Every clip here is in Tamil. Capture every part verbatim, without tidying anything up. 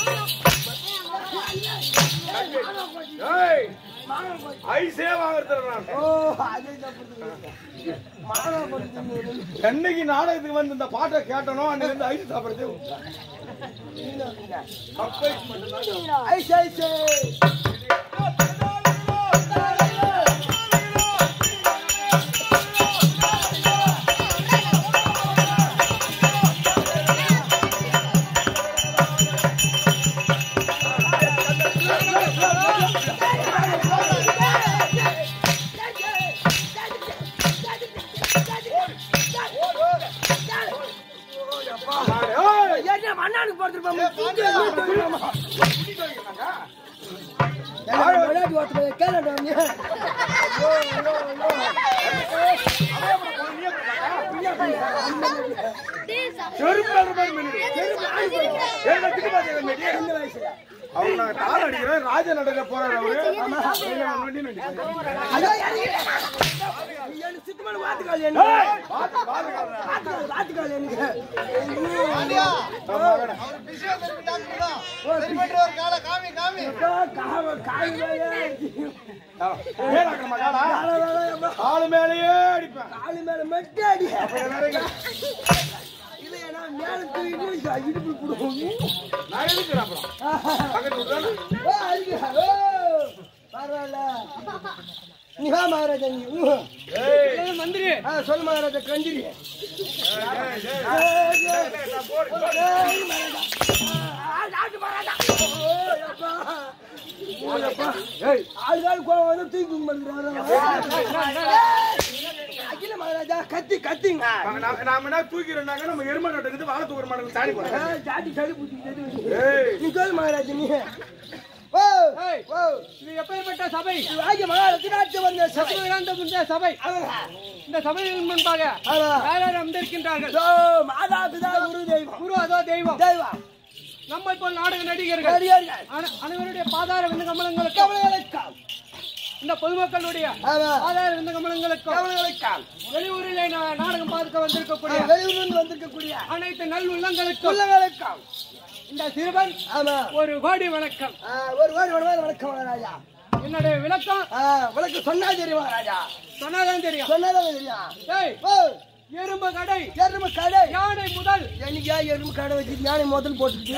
ஐசே வாங்குறது என்னைக்கு நாடகத்துக்கு வந்து இந்த பாட்டை கேட்டனோ அன்னைக்கு இருந்து ஐஸ் சாப்பிடுறதே ஐஸ் ஐஸ் ராஜ நடக்க போறாரு ஆளு மேலேயே அடிப்பேன் ஆளு மேல மட்டும் அடி மேல இடுப்பு கொடுக்கும் நான் எதுக்குறேன் பரவாயில்ல நிகா மகாராஜா நீ மந்திரி சொல் மகாராஜா கண்டிரி ஆளுகால் கோவம் வந்து தூக்கி அகில மகாராஜா கத்தி கத்திங்க நாம என்ன தூக்கிறோம்னாங்க நம்ம எருமை நட்டுக்குது வாழை தூக்குற மாட்டோம் சாடி போடுறோம் ஜாதி சளி பிடிச்சிட்டு நீ சொல் மகாராஜா நீ ஓ ஓ இது எப்பேற்பட்ட சபை ஆகிய மகாராஜா வந்த சபை சபை இந்த சபையின் முன்பாக யார் யார் அமர்ந்திருக்கின்றார்கள் மாதா பிதா குரு தெய்வம் குரு அதோ தெய்வம் தெய்வம் நம்மை போல் நாடக நடிகர்கள் அனைவருடைய பாதார விந்த கமலங்களுக்கு இந்த பொதுமக்களுடைய பாதார விந்த கமலங்களுக்கு வெளியூரில் நாடகம் பார்க்க வந்திருக்கக்கூடிய வெளியூரில் வந்திருக்கக்கூடிய அனைத்து நல் உள்ளங்களுக்கும் உள்ளங்களுக்கும் இந்த சிறுவன் ஒரு கோடி வணக்கம் ஒரு கோடி வணக்கம் ராஜா என்னுடைய விளக்கம் விளக்கம் சொன்னா தெரியுமா ராஜா சொன்னாதான் தெரியும் சொன்னாதான் தெரியும் எறும்பு கடை எறும்பு கடை யானை முதல் எனக்கு எறும்பு கடை வச்சு யானை முதல் போட்டுச்சு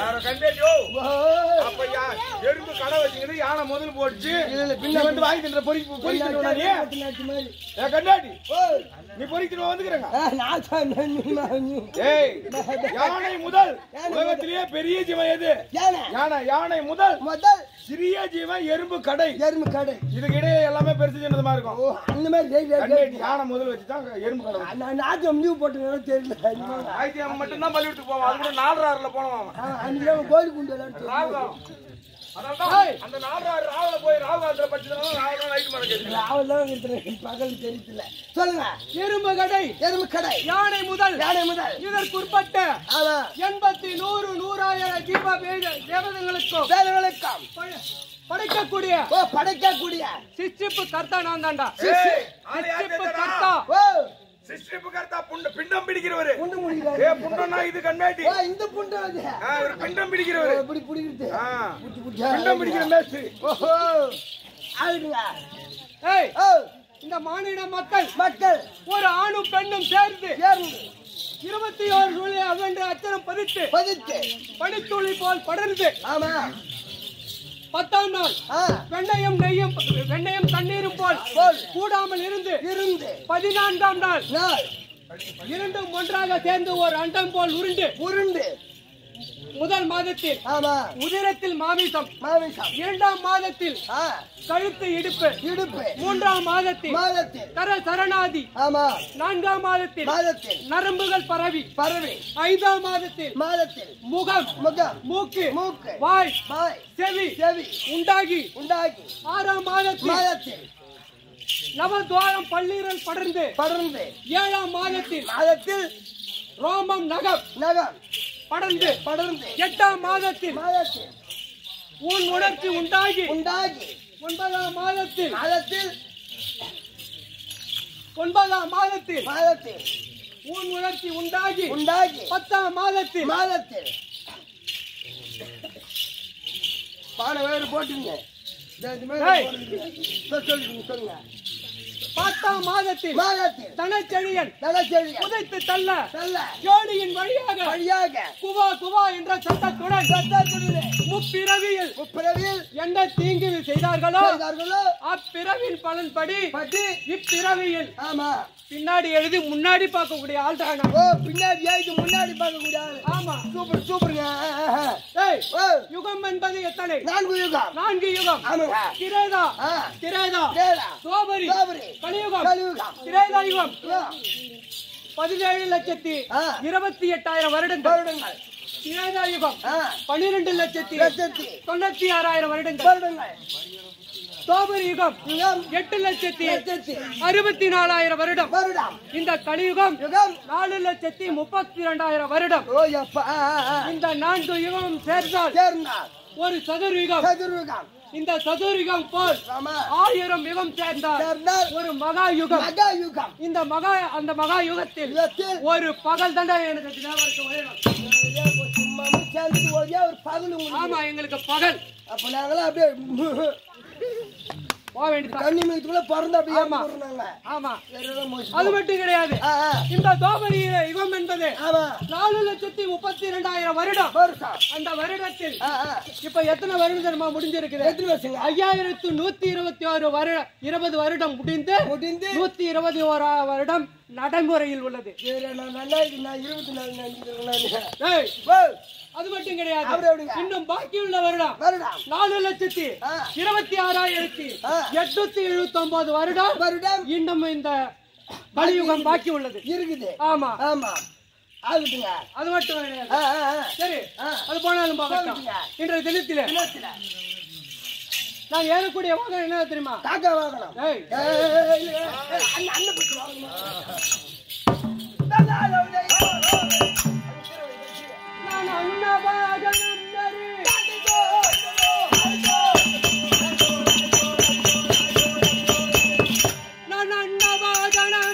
எறும்பு கடை வச்சுக்கிட்டு யானை முதல் போட்டுச்சு பின்ன வந்து வாங்கி தின்ற பொறி கண்டாடி நீ பொறிக்கிட்டு வந்துக்கிறேங்க யானை முதல் உலகத்திலேயே பெரிய ஜீவன் எது யானை யானை முதல் முதல் சிறிய ஜீவன் எறும்பு கடை எறும்பு கடை இதுக்கு இடையே எல்லாமே பெருசு சின்னதமா இருக்கும் அந்த மாதிரி யானை முதல் வச்சுதான் எறும்பு கடை நாட்டியம் லீவ் போட்டு தெரியல ஆயிரத்தி மட்டும் தான் பள்ளிவிட்டு போவோம் அது கூட நாலு ஆறுல போனோம் அன்னைக்கு கோழி குண்டு அந்த நாலு ஆறு ராவல போய் ராவகாலத்துல பகல் தெரியல சொல்லுங்க எறும்பு கடை எறும்பு கடை யானை முதல் யானை முதல் இதற்கு உட்பட்ட எண்பத்தி நூறு நூறாயிரம் தீபா தேவதைகளுக்கும் தேவதைகளுக்கும் படைக்கக்கூடிய படைக்கக்கூடிய சிஸ்டிப்பு கர்த்தா நான் தாண்டா சிஸ்டிப்பு கர்த்தா சிஸ்டிப்பு கர்த்தா பிண்டம் பிடிக்கிறவரு ஏ புண்டம்னா இது கண்ணாடி இந்த புண்டம் அது ஒரு பிண்டம் பிடிக்கிறவரு இப்படி பிடிக்கிறது பிண்டம் பிடிக்கிற மேஸ்திரி ஓஹோ ஆளுங்க ஏய் இந்த மானிட மக்கள் மக்கள் ஒரு ஆணும் பெண்ணும் சேர்ந்து இருபத்தி ஓரு நூலை அவன் அச்சரம் பதித்து பதித்து பனித்துளி போல் படர்ந்து ஆமா பத்தாம் நாள் வெண்ணையும் நெய்யும் வெண்ணையும் தண்ணீரும் போல் கூடாமல் இருந்து இருந்து பதினான்காம் நாள் இரண்டும் ஒன்றாக சேர்ந்து ஒரு அண்டம் போல் உருண்டு உருண்டு முதல் மாதத்தில் உதிரத்தில் மாமிசம் மாமிசம் இரண்டாம் மாதத்தில் கழுத்து இடுப்பு இடுப்பு மூன்றாம் மாதத்தில் மாதத்தில் கர சரணாதி ஆமா நான்காம் மாதத்தில் மாதத்தில் நரம்புகள் பரவி பரவி ஐந்தாம் மாதத்தில் மாதத்தில் முகம் முகம் மூக்கு மூக்கு வாய் வாய் செவி செவி உண்டாகி உண்டாகி ஆறாம் மாதத்தில் மாதத்தில் நவத்வாரம் பல்லீரல் படர்ந்து படர்ந்து ஏழாம் மாதத்தில் மாதத்தில் ரோமம் நகம் நகம் படர்ந்து படர்ந்து எட்டாம் மாதத்தில் மாதத்தில் ஊன் உணர்ச்சி உண்டாகி உண்டாகி ஒன்பதாம் மாதத்தில் மாதத்தில் ஒன்பதாம் மாதத்தில் மாதத்தில் ஊன் உணர்ச்சி உண்டாகி உண்டாகி பத்தாம் மாதத்தில் மாதத்தில் பானை வேறு போட்டுங்க. சொல்லுங்க. பத்தாம் மாதத்தில் மாதத்தில் தனச்செழியன் தனச்செழியன் புதைத்து தள்ள தள்ள ஜோடியின் வழியாக வழியாக குவா குவா என்ற சத்தத்துடன் சத்தத்துடன் முப்பிரவியில் முப்பிரவியில் என்ன தீங்கு செய்தார்களோ செய்தார்களோ அப்பிரவின் பலன்படி படி இப்பிரவியில் ஆமா பின்னாடி எழுதி முன்னாடி பார்க்கக்கூடிய ஆள் தான். ஓ பின்னாடி எழுதி முன்னாடி பார்க்கக்கூடிய ஆள். ஆமா சூப்பர் சூப்பருங்க. ஏய் யுகம் என்பது எத்தனை? நான்கு யுகம். நான்கு யுகம். ஆமா திரேதா திரேதா துவாபரி துவாபரி கலியுகம் கலியுகம் திரேதா யுகம் பதினேழு லட்சத்தி இருபத்தி எட்டாயிரம் வருடங்கள் வருடங்கள் திரேதா யுகம் பன்னிரண்டு லட்சத்தி லட்சத்தி தொண்ணூத்தி ஆறாயிரம் வருடங்கள் வருடங்கள் துவாபரி யுகம் எட்டு லட்சத்தி அறுபத்தி நாலாயிரம் வருடம் வருடம் இந்த கலியுகம் நாலு லட்சத்தி முப்பத்தி இரண்டாயிரம் வருடம். இந்த நான்கு யுகம் சேர்ந்தால் சேர்ந்தால் ஒரு சதுர்யுகம் சதுர்யுகம். இந்த சதுர்யுகம் போல் ஆயிரம் யுகம் சேர்ந்தால் ஒரு மகா யுகம் மகா யுகம். இந்த மகா அந்த மகா யுகத்தில் ஒரு பகல் தண்டா எனக்கு ஆமா எங்களுக்கு பகல். அப்ப நாங்களும் அப்படியே தண்ணி மீதுக்குள்ள பிறந்து அப்படியே ஆமா அது மட்டும் கிடையாது. இந்த துவாபரி யுகம் என்பது நாலு லட்சத்தி முப்பத்தி இரண்டாயிரம் வருடம். அந்த வருடத்தில் இப்ப எத்தனை வருடம் தெரியுமா முடிஞ்சிருக்குது? எத்தனை வருஷம்? ஐயாயிரத்து நூத்தி இருபத்தி ஆறு வருடம் இருபது வருடம் முடிந்து முடிந்து நூத்தி இருபத்தி ஓரா வருடம் நடைமுறையில் உள்ளது. இருபத்தி நாலு அது மட்டும் கிடையாது. இன்னும் பாக்கியுள்ள வருடம் நாலு லட்சத்தி இருபத்தி ஆறாயிரத்தி எட்நூத்தி எழுபத்தி ஒன்பது வருடம் வருடம் இன்னும் இந்த கலியுகம் பாக்கி உள்ளது இருக்குது. ஆமா ஆமா ஆகுதுங்க. அது மட்டும் கிடையாது. சரி அது போனாலும் பார்க்கட்டும். இன்றைய தினத்தில நான் ஏறக்கூடிய வாகனம் என்ன தெரியுமா? காக்கா வாகனம். நான் அண்ணா வாகனம் நான் அண்ணா வாகனம்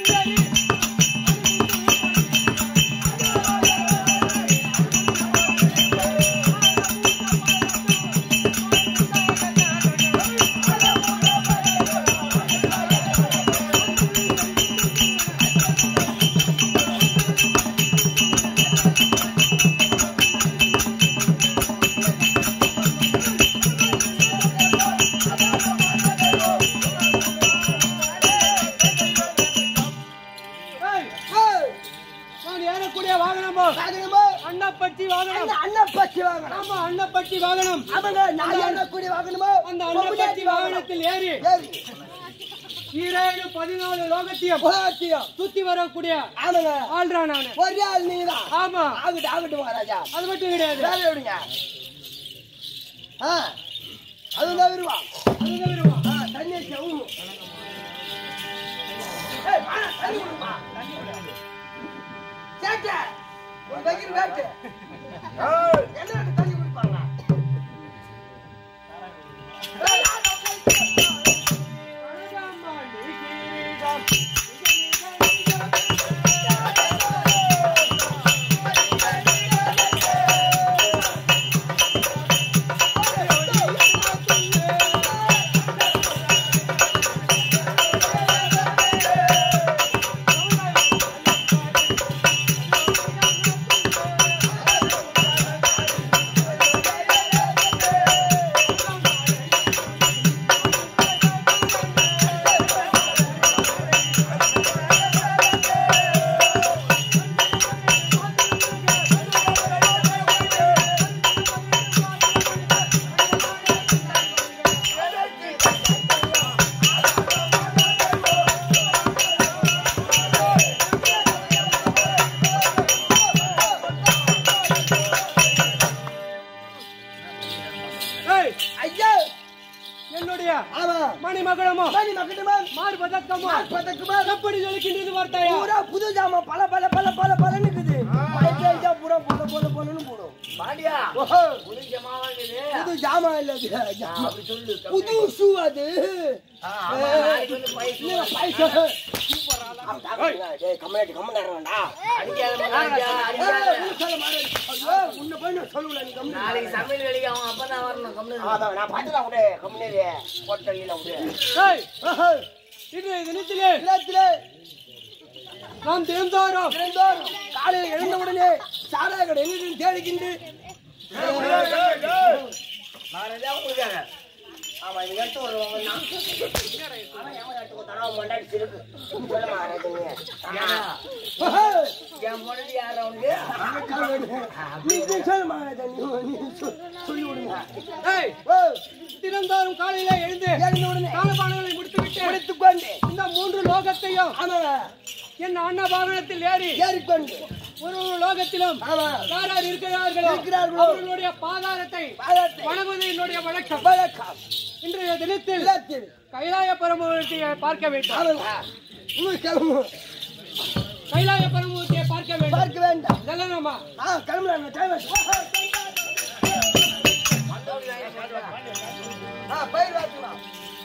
அன்னப்பட்டி வாகனம். அன்னப்பட்டி வாகனம். ஆமா அன்னப்பட்டி வாகனம். அவங்க நான் ஏறக்கூடிய வாகனமோ அந்த அன்னப்பட்டி வாகனத்தில் ஏறி ஈரேழு பதினாலு லோகத்தையும் லோகத்தையும் சுத்தி வரக்கூடிய ஆள்றா நானு. ஒரே ஆள் நீதான். ஆமா ஆகட்டும் ஆகட்டும் மகாராஜா. அது மட்டும் கிடையாது. வேலை விடுங்க. ஆ அதுதான் வருவா அதுதான் வருவா. தண்ணி ஊ ஏய் மானா தண்ணி குடுப்பா. தண்ணி குடு. சேட்டே ஒரு பைக்கில் வேட்டு. ஏய் என்ன தண்ணி குடிப்பாங்க? புது ஜாமா பல பல பல பல பல நிக்குது. பூரா போல போல போலன்னு போடும். புது ஜாமா இல்ல புது ஷூ அது. கொஞ்சம் சொல்லுங்க நீ கம்மி நாளைக்கு சமையல் வேலைக்கு அவன் அப்பதான் வரணும் கம்மி அதான் நான் பார்த்துலாம் விடு கம்முனே போட்டல விடு ஏய் இது தினத்திலே இல்லத்திலே நாம் தினந்தோறும் தினந்தோறும் காலையில் எழுந்த உடனே சாரா கடை எங்கிட்டு தேடிக்கிண்டு மகாராஜா உங்களுக்கு ஆமா இது எடுத்து வருவாங்க அவன் எவன் எடுத்து கொடுத்தானோ மண்டாடி சிறுக்கு சொல்ல மகாராஜா என் பொழுது யார் அவனுக்கு நீ சொல்ல மகாராஜா நீ சொல்லி விடுங்க ஏய் தினந்தோறும் காலையில எழுந்து எழுந்த உடனே காலபானங்களை முடித்துவிட்டு முடித்துக் கொண்டு இந்த மூன்று லோகத்தையும் ஆமாங்க என் அண்ணா வாகனத்தில் ஏறி ஏறிக்கொண்டு ஒரு ஒரு லோகத்திலும் ஆமா யார் யார் இருக்கிறார்களோ இருக்கிறார்களோ அவர்களுடைய பாதாரத்தை பாதத்தை வணங்குவது என்னுடைய வழக்கம் வணக்கம் இன்றைய தினத்தில் இல்லத்தில் கைலாய பரமூர்த்தியை பார்க்க வேண்டும் ஆமாங்க உங்களுக்கு கிளம்பு கைலாய பரமூர்த்தியை பார்க்க வேண்டும் பார்க்க வேண்டாம் செல்லலாமா ஆ கிளம்புறாங்க டைம் ஆ பயிர் வாக்கலாம்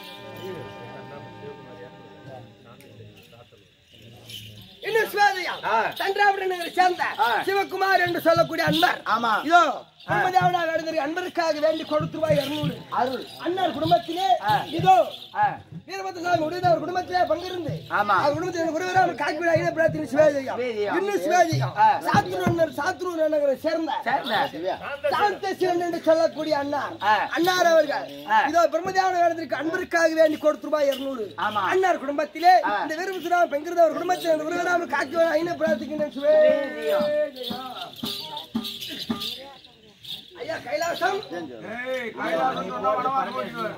இன்னும் சிவாலயா தஞ்சாவூர் நகரை சேர்ந்த சிவகுமார் என்று சொல்லக்கூடிய அன்பர் ஆமா இதோ குடும்பத்தாவடா நடந்த அன்பருக்காக வேண்டி கொடுத்துருவாய் இருநூறு அருள் அண்ணார் குடும்பத்திலே இதோ வீரபத்ரசாமி உடைய அவர் குடும்பத்திலே பங்கிருந்து ஆமா அவர் குடும்பத்தில் குருவராம காக்கிவிட ஐன பிரார்த்தனை சிவாஜியம் இன்னும் சிவாஜியம் சாத்துரு சாத்துரு நகரை சேர்ந்த சாந்த சிவன் என்று சொல்லக்கூடிய அண்ணார் அண்ணார் அவர்கள் இதோ பிரம்மதேவன வேடத்திற்கு அன்பருக்காக வேண்டி கொடுத்துருவாய் இருநூறு அண்ணார் குடும்பத்திலே இந்த வீரபத்ரசாமி பங்கிருந்து அவர் குடும்பத்தில் அந்த குருவராம காக்கிவிட ஐன பிரார்த்திக்கின்ற சிவாஜியம் ஐயா கைலாசம் ஏய் கைலாசம் சொன்னா வடவாசம் போயிடுவார்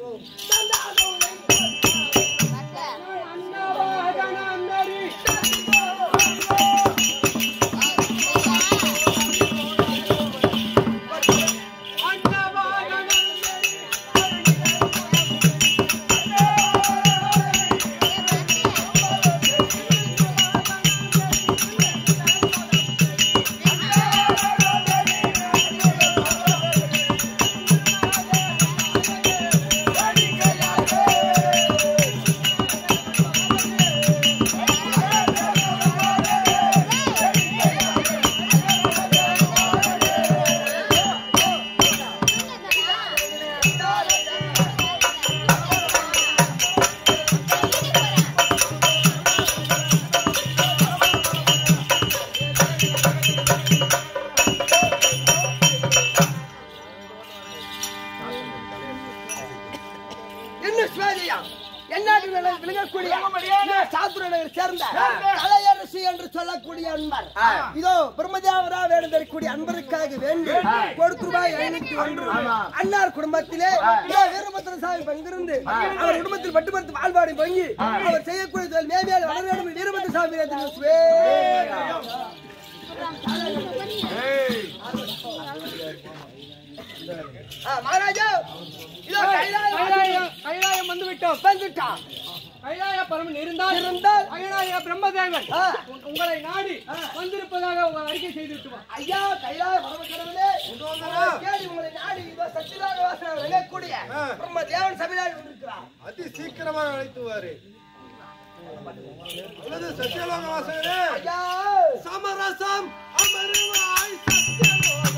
இதோ பிரம்மதேவரா வேண்டக்கூடிய அன்பருக்காக வேண்டி கொடுத்துருவாய் ஐநூத்தி ஒன்று அண்ணார் குடும்பத்திலே வீரபத்ரசாமி பங்கிருந்து அவர் குடும்பத்தில் பட்டுமரத்து வாழ்வாடி பங்கி அவர் செய்யக்கூடிய மேமையால் வளர வேண்டும் வீரபத்ரசாமி மகாராஜா இதோ கைலாயம் வந்து விட்டோம் வந்துட்டான் கைலாய பரமன் இருந்தால் இருந்தால் அயனாய பிரம்மதேவன் உங்களை நாடி வந்திருப்பதாக உங்கள் அறிக்கை செய்து விட்டுவா ஐயா கைலாய பரமக்கடவுளே கேடி உங்களை நாடி இதோ சத்தியலோக வாசனை விளங்கக்கூடிய பிரம்மதேவன் சபையால் வந்திருக்கிறார் அதி சீக்கிரமாக அழைத்துவாரு அல்லது சத்தியலோக வாசகரே ஐயா சமரசம் அமருவாய் சத்தியலோக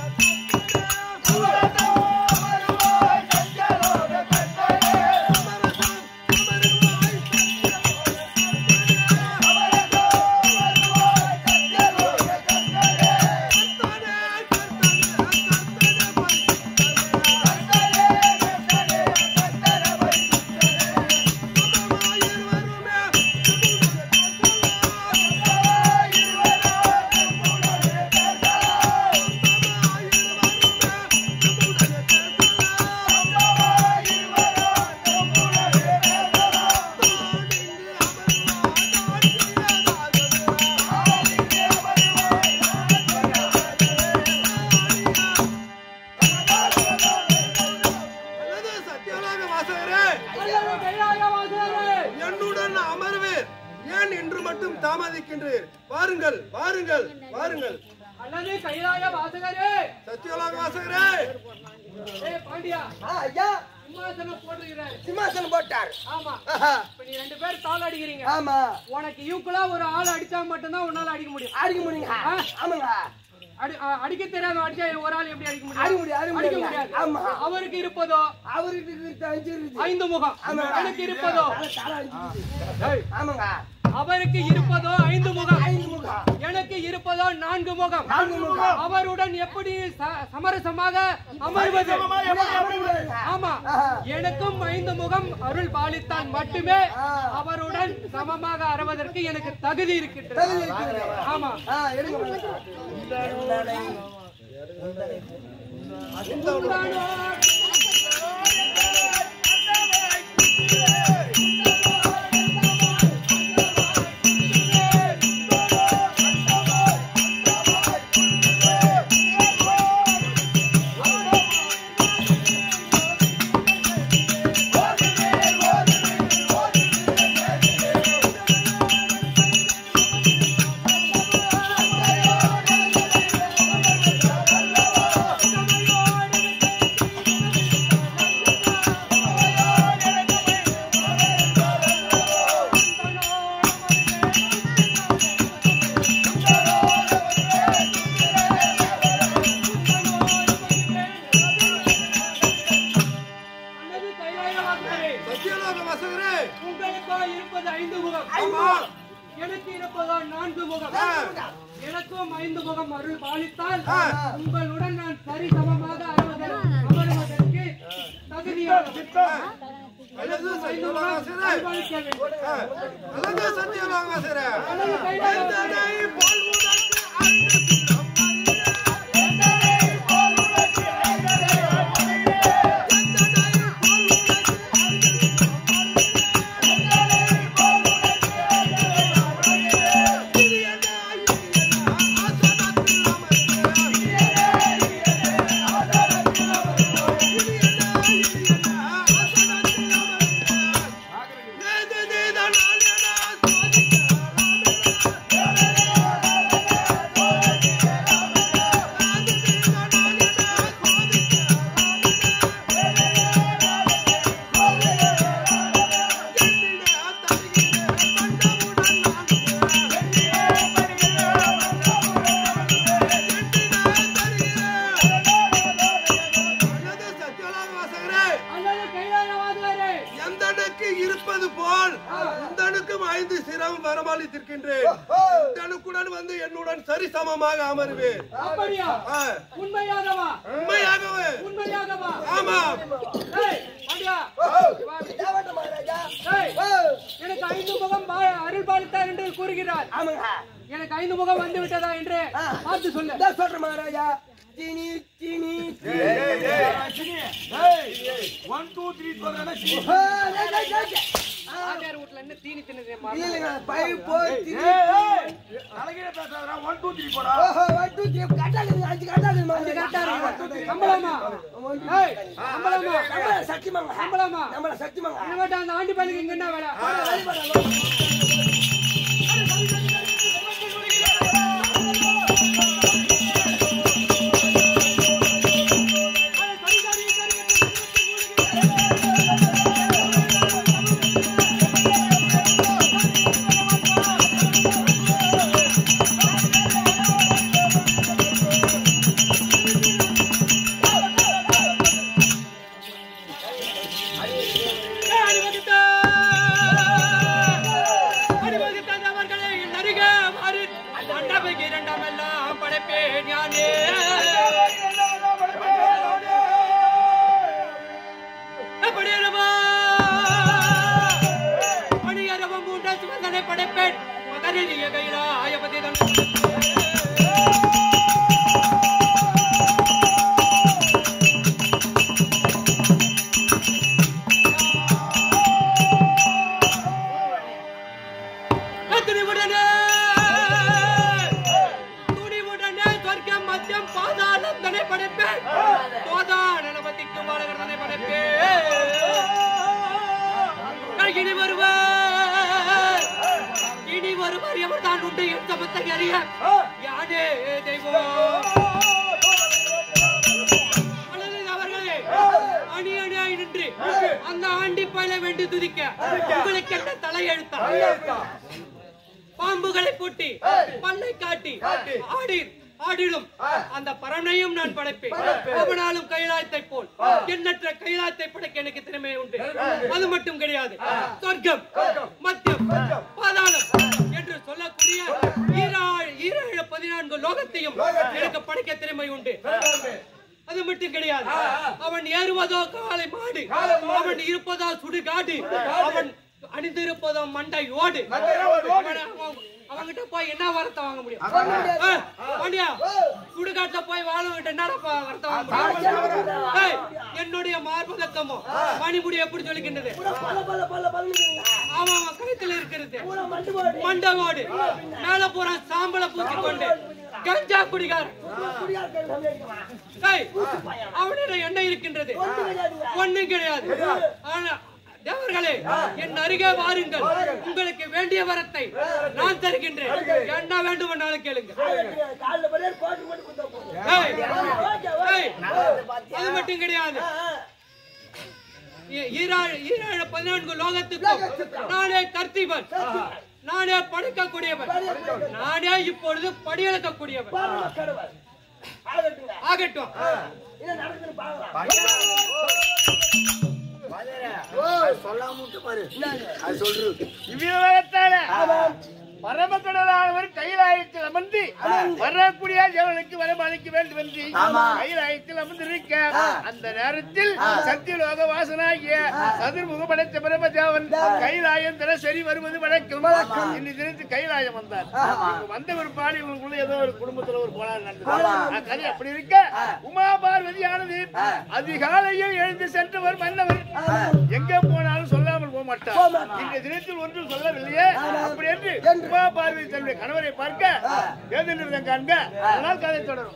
வாருங்கள் வாருங்கள் வாருங்கள் அல்லது கைலாய வாசகரே சத்தியலோக வாசகரே ஏய் பாண்டியா ஐயா சிம்மாசனம் போட்டுகிறாரு சிம்மாசனம் போட்டார் ஆமா இப்ப நீ ரெண்டு பேர் தாள் அடிக்கிறீங்க ஆமா உனக்கு ஈக்குவலா ஒரு ஆள் அடிச்சா மட்டும்தான் உன்னால அடிக்க முடியும் அடிக்க முடியுங்க ஆமாங்க அடிக்க தெரியாத அடிச்சா ஒரு ஆள் எப்படி அடிக்க அடி முடியும்? முடியாது, அடி அடிக்க முடியாது. முடியாது. ஆமா. அவருக்கு இருப்பதோ அவருக்கு இருக்கிறது அஞ்சு இருக்குது. ஐந்து முகம், எனக்கு இருப்பதோ தலை தலை அஞ்சு இருக்குது. ஆமாங்க. அவருக்கு இருப்பதோ ஐந்து முகம், ஐந்து முகம். எனக்கு இருப்பதோ நான்கு முகம். நான்கு முகம். அவருடன் எப்படி ச- சமரசமாக அமர்வது? ஆமா, எனக்கும் ஐந்து முகம் அருள் பாலித்தால் மட்டுமே அவருடன் சமமாக அறவதற்கு எனக்கு தகுதி இருக்கின்றது. தகுதி இருக்குது. ஆமா, ஆ, எடுங்க பாருங்க. உண்டானோ சத்தியலோக வாசகரே, உங்களுக்கோ இருப்பது ஐந்து முகம், ஆமா. எனக்கு இருப்பதோ நான்கு முகம். எனக்கும் ஐந்து முகம் அருள் பாலித்தால் ஆ. உங்களுடன் நான் சரி சமமாக அமர்வதற்கு அமர்வதற்கு தகுதியானவன். அல்லது சத்தியலோக வாசகரே, அருள் பாலிக்க வேண்டும். ஆ, அல்லது சத்தியலோக வாசகரே, அல்லது கைலாய எந்தனை போல் உனக்கு ஐந்து சிரம் அல்லது கைலாயவாதிகளே, எந்தனுக்கு இருப்பது போல் உந்தனுக்கும் ஐந்து சிரம் வரமளித்திருக்கின்றேன். உந்தனுக்குடன் வந்து என்னுடன் சரிசமமாக அமர்வேன். அப்படியா? ஆ, உண்மையாகவா? உண்மையாகவே. உண்மையாகவா? ஆமா. ஏய், பாண்டியா, வா. தேவட்ட மகாராஜா. ஏய், ஓ, எனக்கு ஐந்து முகம் பா- அருள் பாலித்தார் என்று கூறுகிறார். ஆமாங்க. எனக்கு ஐந்து முகம் வந்து விட்டதா என்று ஆ. பார்த்து சொல்லு. இதான் சொல்றேன் மகாராஜா. சீனி, சீனி. ஓ, டேய், டேய், டேய், டேய். ஆ, ஆச்சார் வீட்டுல என்ன தீனி தின்னது இல்லைங்க, பைப் போய் சீனி. ஓஹோ, one, two, three. கரெக்டா இருக்குது, அஞ்சு கரெக்டா இருக்குது மகாராஜா. சம்பளமா? ஏய், சம்பளமா? நம்மள சத்தியமாங்க. சம்பளமா? நம்மள சத்தியமாங்க. இனிமேட்டு அந்த ஆண்டி பள்ளிக்கு இங்க என்ன வேலை? படைப்பேன் மகனிய கைலாயபதிதன் துணிவுடனே துணிவுடனே சொர்க்கம் மத்தியம் பாதாளம் தன்னை படைப்பேன் பாதாள நபதிக்கு பாலகர் தன்னை படைப்பேன் இனி வருவார் இனி வருவார் எவர் தான் உண்டு என் சமத்தை அறிய யானே தெய்வம் அவர்களே அணி அணியாய் நின்று அந்த ஆண்டி பயில வேண்டி துதிக்க உங்களுக்கு என்ன தலையெழுத்தா பாம்புகளை பூட்டி பல்லை காட்டி ஆடி ஆடிடும் அந்த பரமனையும் நான் படைப்பேன். அவனாலும் கைலாயத்தை போல் எண்ணற்ற கைலாயத்தை படைக்க எனக்கு திறமை உண்டு. அது மட்டும் கிடையாது, சொர்க்கம், மத்தியம், பாதாளம் என்று சொல்லக்கூடிய ஈரேழு பதினான்கு லோகத்தையும் எனக்கு படைக்க திறமை உண்டு. அது மட்டும் கிடையாது, அவன் ஏறுவதோ காலை மாடு, அவன் இருப்பதோ சுடுகாடு, அவன் அணிந்திருப்பதோ மண்டை ஓடு. அவங்கிட்ட போய் என்ன வரத்தை வாங்க முடியும்? பாண்டியா, சுடுகாட்டுல போய் வாழவிட்ட என்ன வரத்தை வாங்க முடியும்? என்னுடைய மார்பதக்கமோ மணிமுடி எப்படி சொல்லிக்கின்றது? அவன் கழுத்துல இருக்கிறது மண்டவோடு, மேல பூரா சாம்பல பூச்சி கொண்டு கஞ்சா குடிகாரன். அவனிடம் என்ன இருக்கின்றது? ஒண்ணும் கிடையாது. ஆனா தேவர்களே, என் அருகே வாருங்கள், உங்களுக்கு வேண்டிய வரத்தை நான் தருகின்றேன். என்ன வேண்டுமென்றாலும் கேளுங்க. அது மட்டும் கிடையாது, ஈரேழு பதினான்கு லோகத்துக்கும் நானே தர்த்திபன், நானே படைக்கக்கூடியவன், நானே இப்பொழுது படியெடுக்கக்கூடியவன். ஆகட்டும். பரமக்கடலானவர் கைலாயத்தில் அமர்ந்து வரக்கூடிய ஜெவனுக்கு வரமளிக்க வேண்டும் என்று கைலாயத்தில் அமர்ந்திருக்க அந்த நேரத்தில் சத்தியலோக வாசனாகிய சதுர்முக படைத்த பிரம்மதேவன் கைலாயம் தினசரி வருவது வழக்கம். இந்த தினத்தில் கைலாயம் வந்தார். வந்த ஒரு பாடி இவங்களுக்குள்ள ஏதோ ஒரு குடும்பத்துல ஒரு போனார் நடந்தது. கதை அப்படி இருக்க உமா பார்வதியானது அதிகாலையில் எழுந்து சென்றவர் மன்னவர் எங்க போனாலும் சொல்லாமல் போக மாட்டார். இந்த தினத்தில் ஒன்றும் சொல்லவில்லையே. அப்படி என்று உமா பார்வதி தன்னுடைய கணவரை பார்க்க ஏதென்று காண்க. அதனால் கதை தொடரும்.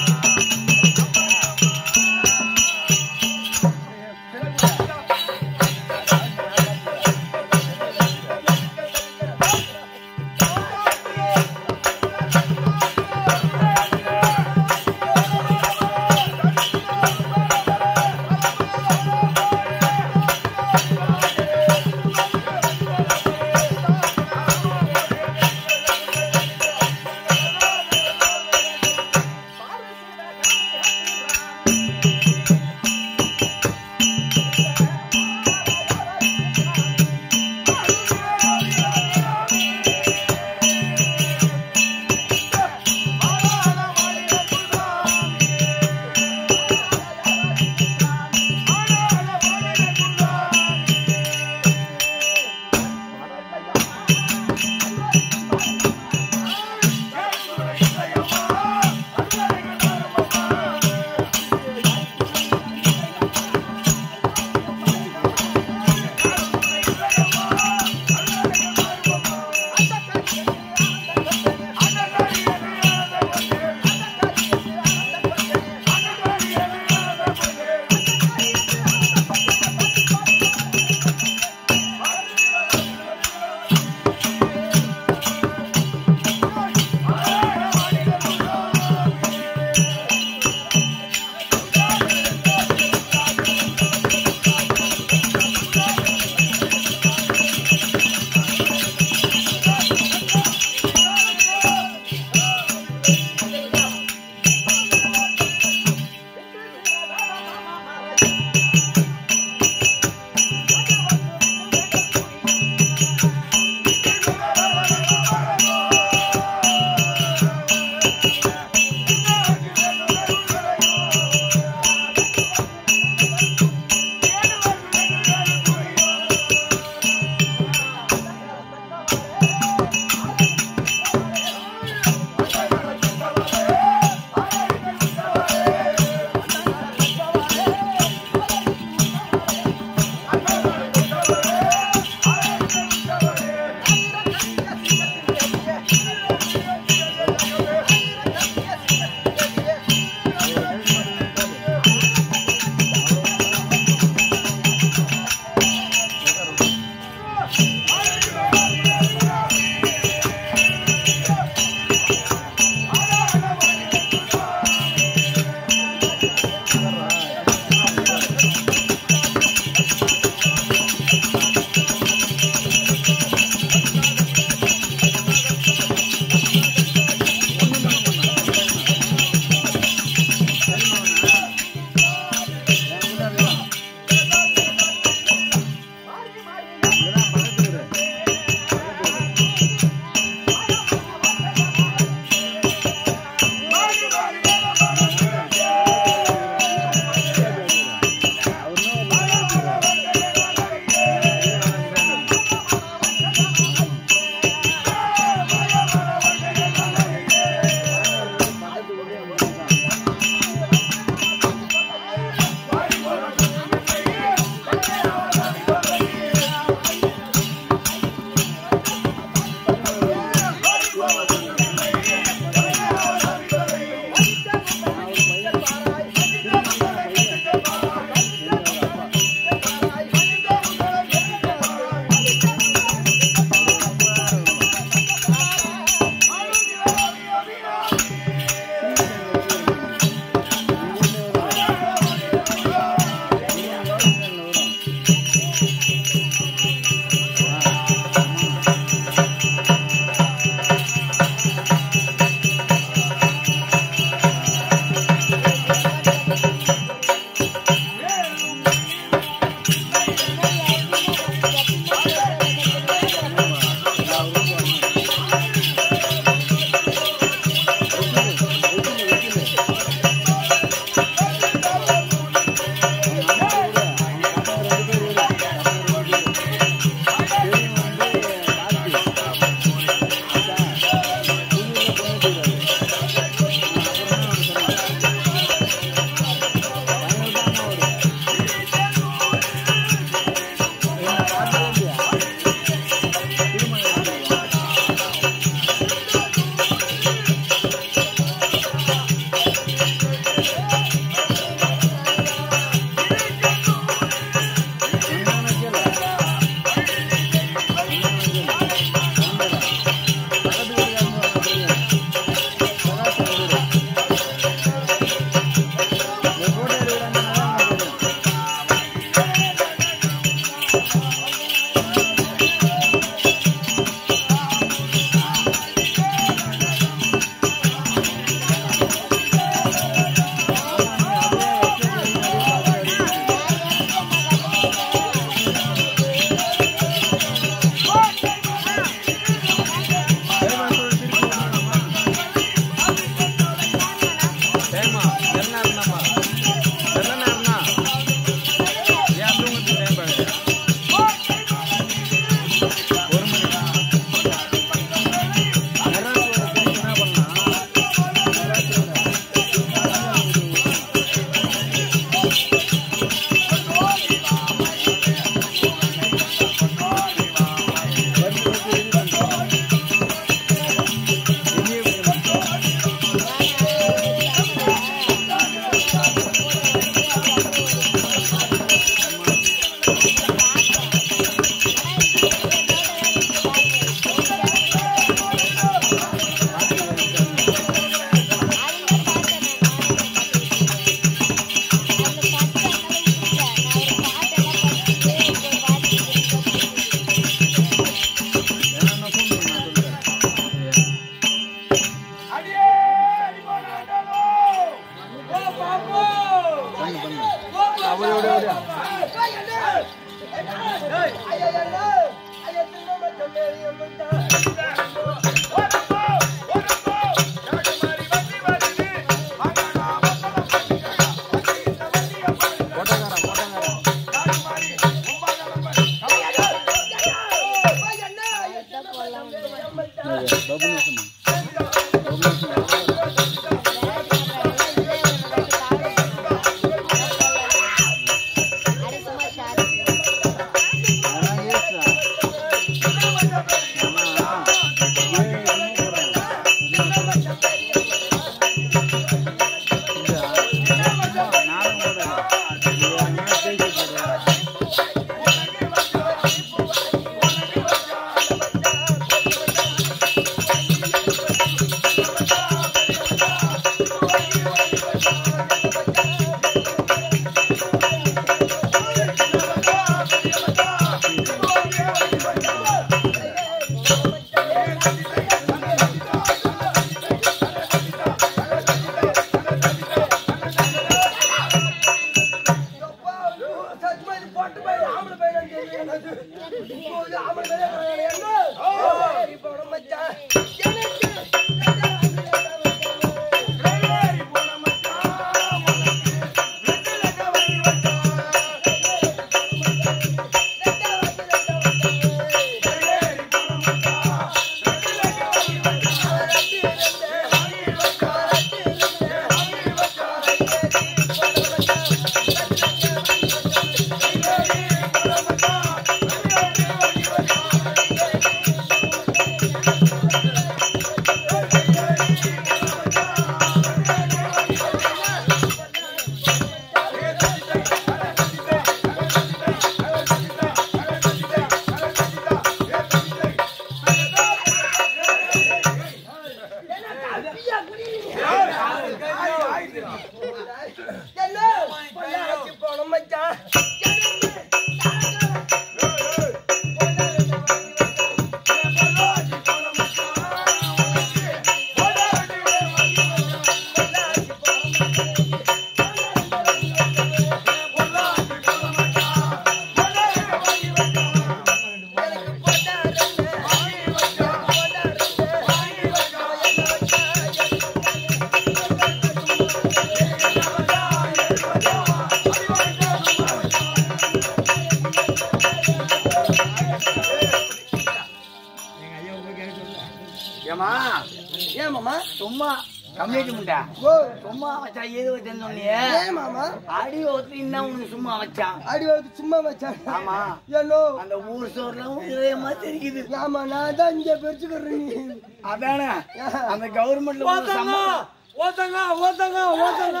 ஏன் மாமா சும்மா கம்யூனிட்டி முண்டா ஓ சும்மா வச்சா ஏது வச்சேன்னு சொன்னியே ஏன் மாமா அடி ஒருத்தர் இன்னும் உனக்கு சும்மா வச்சான் அடி வந்து சும்மா வச்சாங்க ஆமா ஏனோ அந்த ஊர் சோர்ல இதே மாதிரி தெரிக்குது ஆமா நான் தான் இங்க பெருச்சுக்கிறேன் அதானே அந்த கவர்மெண்ட்ல ஓத்தங்க ஓத்தங்க ஓத்தங்க ஓத்தங்க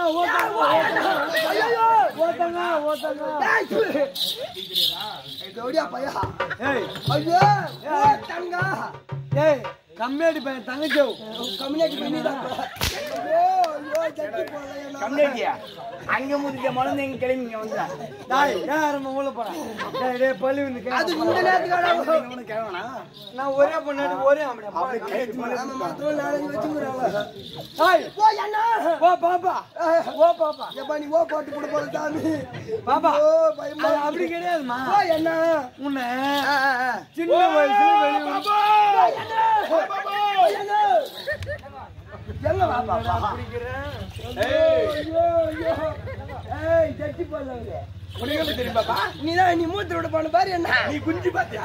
ஓத்தங்க ஓத்தங்க ஜோடியா பையா ஏய் ஐயோ ஓ தங்கா ஏய் கம்மியாடி பையன் தங்கச்சி கம்யூனிட்டி பண்ணிதான் ஐயோ ஐயோ ஜட்டி போடல கம்யூனிட்டியா அங்க முதிக்க மலந்து எங்க கிளம்பி வந்தா டேய் யாரம்மா உள்ள போறா டேய் டேய் பள்ளி வந்து அது இந்த நேரத்துக்கு உனக்கு கேவனா நான் ஒரே பொண்ணாடி ஒரே ஆம்பளை அப்படி கேட்டு மேல ஆமா மாத்திரம் நாளைக்கு வச்சுக்கிறாங்க டேய் ஓ அண்ணா ஓ பாப்பா ஓ பாப்பா எப்பா நீ ஓ போட்டு போட போற சாமி பாப்பா ஓ பயமா அது அப்படி கிடையாதுமா ஓ அண்ணா உன்னை ஆ, ஆ, ஆ. சின்ன வயசுல வெளிய எங்க வா பாப்பா ஐயோ ஐயோ ஏய் ஜட்டி போடல உனக்கு தெரியுமாப்பா நீ தான் நீ மூத்திரோட போன பாரு என்ன நீ குஞ்சு பாத்தியா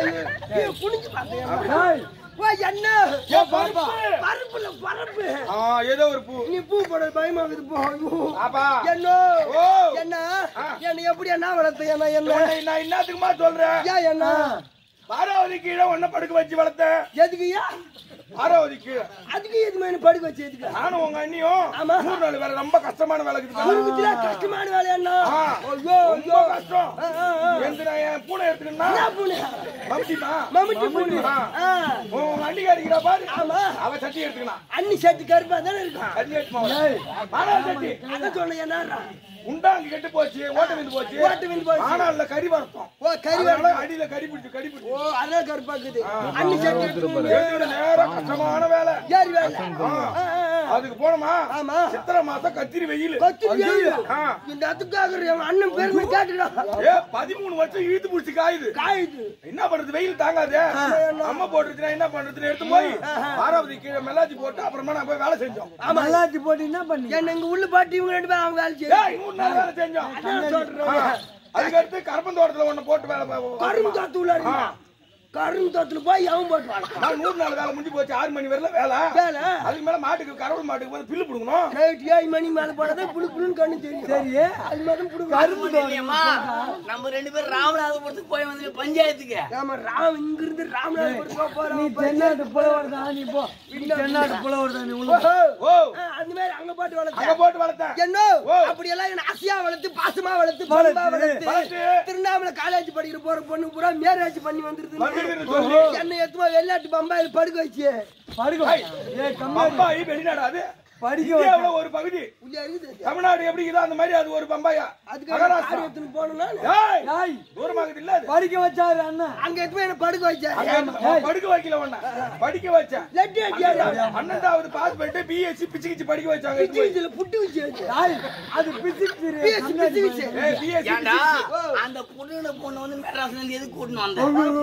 ஏய் குனிஞ்சு பாத்தியா டேய் ஓ என்ன ஏ பாப்பா பருப்புல பருப்பு ஆ ஏதோ ஒரு பூ நீ பூ போட பயமாகுது போ ஐயோ. பாப்பா என்ன ஓ. என்ன என்ன எப்படி என்ன வளர்த்த என்ன என்ன உன்னை நான் என்னத்துக்குமா சொல்றேன் ஏன் என்ன பாராவதி கீழே ஒன்ன படுக்க வச்சு வளர்த்தேன் எதுக்குயா பாராவதி கீழே அதுக்கு எது மாதிரி படுக்க வச்சு எதுக்கு நானும் உங்க அண்ணியும் ஆமா. மூணு நாள் வேலை ரொம்ப கஷ்டமான வேலை இருக்குது குடும்பத்துல கஷ்டமான வேலை என்ன ஆ. ஐயோ ரொம்ப ஐயோ கஷ்டம் ஆ, ஆ, ஆ. எந்த நான் என் பூனை எடுத்துக்கணும்னா என்ன பூனை மம்டிமா மம்முட்டி பூனை ஆ. ஆ. உங்க அண்ணிக்காரிக்கிறா பாரு ஆமா அவ சட்டி எடுத்துக்கலாம் அண்ணி சட்டி கருப்பா தானே இருக்கும் சட்டி எடுத்துமா பாரா சட்டி அதான் சொன்ன என்ன உண்டாங்க கெட்டு போச்சு ஓட்ட விந்து போச்சு ஓட்ட விந்து போச்சு. ஆனால கறி வரட்டும் ஓ கறி அதனால அடியில கறி பிடிச்சு கறி பிடிச்சு ஓ அதனால கருப்பாக்குது அண்ணி சட்டி எடுத்துக்கணும். எடுத்துக்கிட்டு நேரம் கஷ்டமான வேலை யார் வேலை ஆ, ஆ, ஆ. அதுக்கு போனோமா ஆமா சித்திரை மாசம் கத்திரி வெயில் கத்தி ஐயோ. ஆ. இந்த அதுக்காக என் அண்ணன் பெருமை கேட்டுடா ஏ பதிமூணு வருஷம் இழுத்து பிடிச்சி காயுது காயுது என்ன பண்றது வெயில் தாங்காது அம்மா போட்டுருச்சுன்னா என்ன பண்றதுன்னு எடுத்து போய் பாராவதி கீழே மெல்லாச்சி போட்டு அப்புறமா நான் போய் வேலை செஞ்சோம் ஆமா மல்லாச்சி போட்டு என்ன பண்ணி என்ன எங்க உள்ள பாட்டி இவங்க ரெண்டு பேரும் அவங்க வேலை செய்யும் ஏய் மூணு நாள் வேலை செஞ்சோம் ஆ. அதுக்கு அடுத்து கருப்பந்தோட்டத்துல ஒண்ணு போட்டு வேலை பா- கரும்பு தோத்து உள்ள இருந்தா. கரும்பு தோத்துல போய் அவன் போட்டு வாழ நான் நூறு நாள் வேலை முடிஞ்சு போச்சு ஆறு மணி வரல வேலை வேலை அதுக்கு மேல மாட்டுக்கு கரவல் மாட்டுக்கு வந்து பில்லு புடுங்கணும் நைட் ஏழு மணி மேல போனதான் புழு புழுன்னு கண்ணு தெரியும் சரி அது மாதிரி புழு கரும்பு இல்லையம்மா, நம்ம ரெண்டு பேரும் ராமநாதபுரத்துக்கு போய் வந்து பஞ்சாயத்துக்கு ஆமா ராம் இங்க இருந்து ராமநாதபுரத்துக்கு நீ போறோம் தென்னாட்டு புலவர் தான் நீ போ நீ தென்னாட்டு புலவர் தான் நீ உள்ள ஓஹோ. ஓ ஆ, அந்த மாதிரி அங்க போட்டு அங்க வளர்த்த போட்டு வளர்த்தேன் என்ன ஓ. அப்படி எல்லாம் என்ன ஆசையா வளர்த்து பாசமா வளர்த்து பண்பா வளர்த்து வளர்த்து. திருவண்ணாமலை காலேஜ் படிக்கிற போற பொண்ணு பூரா மேரேஜ் பண்ணி வந்துருது வந்துருதுன்னு சொல்லி. என்ன எத்துமா வெளிநாட்டு பம்பாயில படுக்க வச்சு படுக்க ஏ கம்மியாடி பம்பாய் வெளிநாடு அது படிக்க இந்தியாவுல ஒரு பகுதி உள்ள இருக்குது தமிழ்நாடு எப்படி இருக்குதோ அந்த மாதிரி அது ஒரு பம்பாயா அதுக்கு மகாராஷ்டிரா கார் எடுத்துன்னு போனோம்னா ஏய், ஏய் தூரமாகுது இல்ல அது படிக்க வச்சாரு அண்ணா அங்க எத்துமா என்ன படுக்க வச்சா அங்க படுக்க வைக்கல உன்ன படிக்க வச்சேன் லெட்டி அடியாரு பன்னெண்டாவது பாஸ் பண்ணிட்டு பிஎஸ்சி பிச்சு கிச்சு படிக்க வச்சாங்க பிச்சு வச்சுல புட்டு வச்சு வச்சு ஏய் அது பிசிக்ஸ் பிஎஸ்சி பிச்சு வச்சு ஏய், பிஎஸ்சி ஏண்டா அந்த புண்ணுன பொண்ணு வந்து மெட்ராஸ்ல இருந்து எதுக்கு கூட்டின்னு வந்த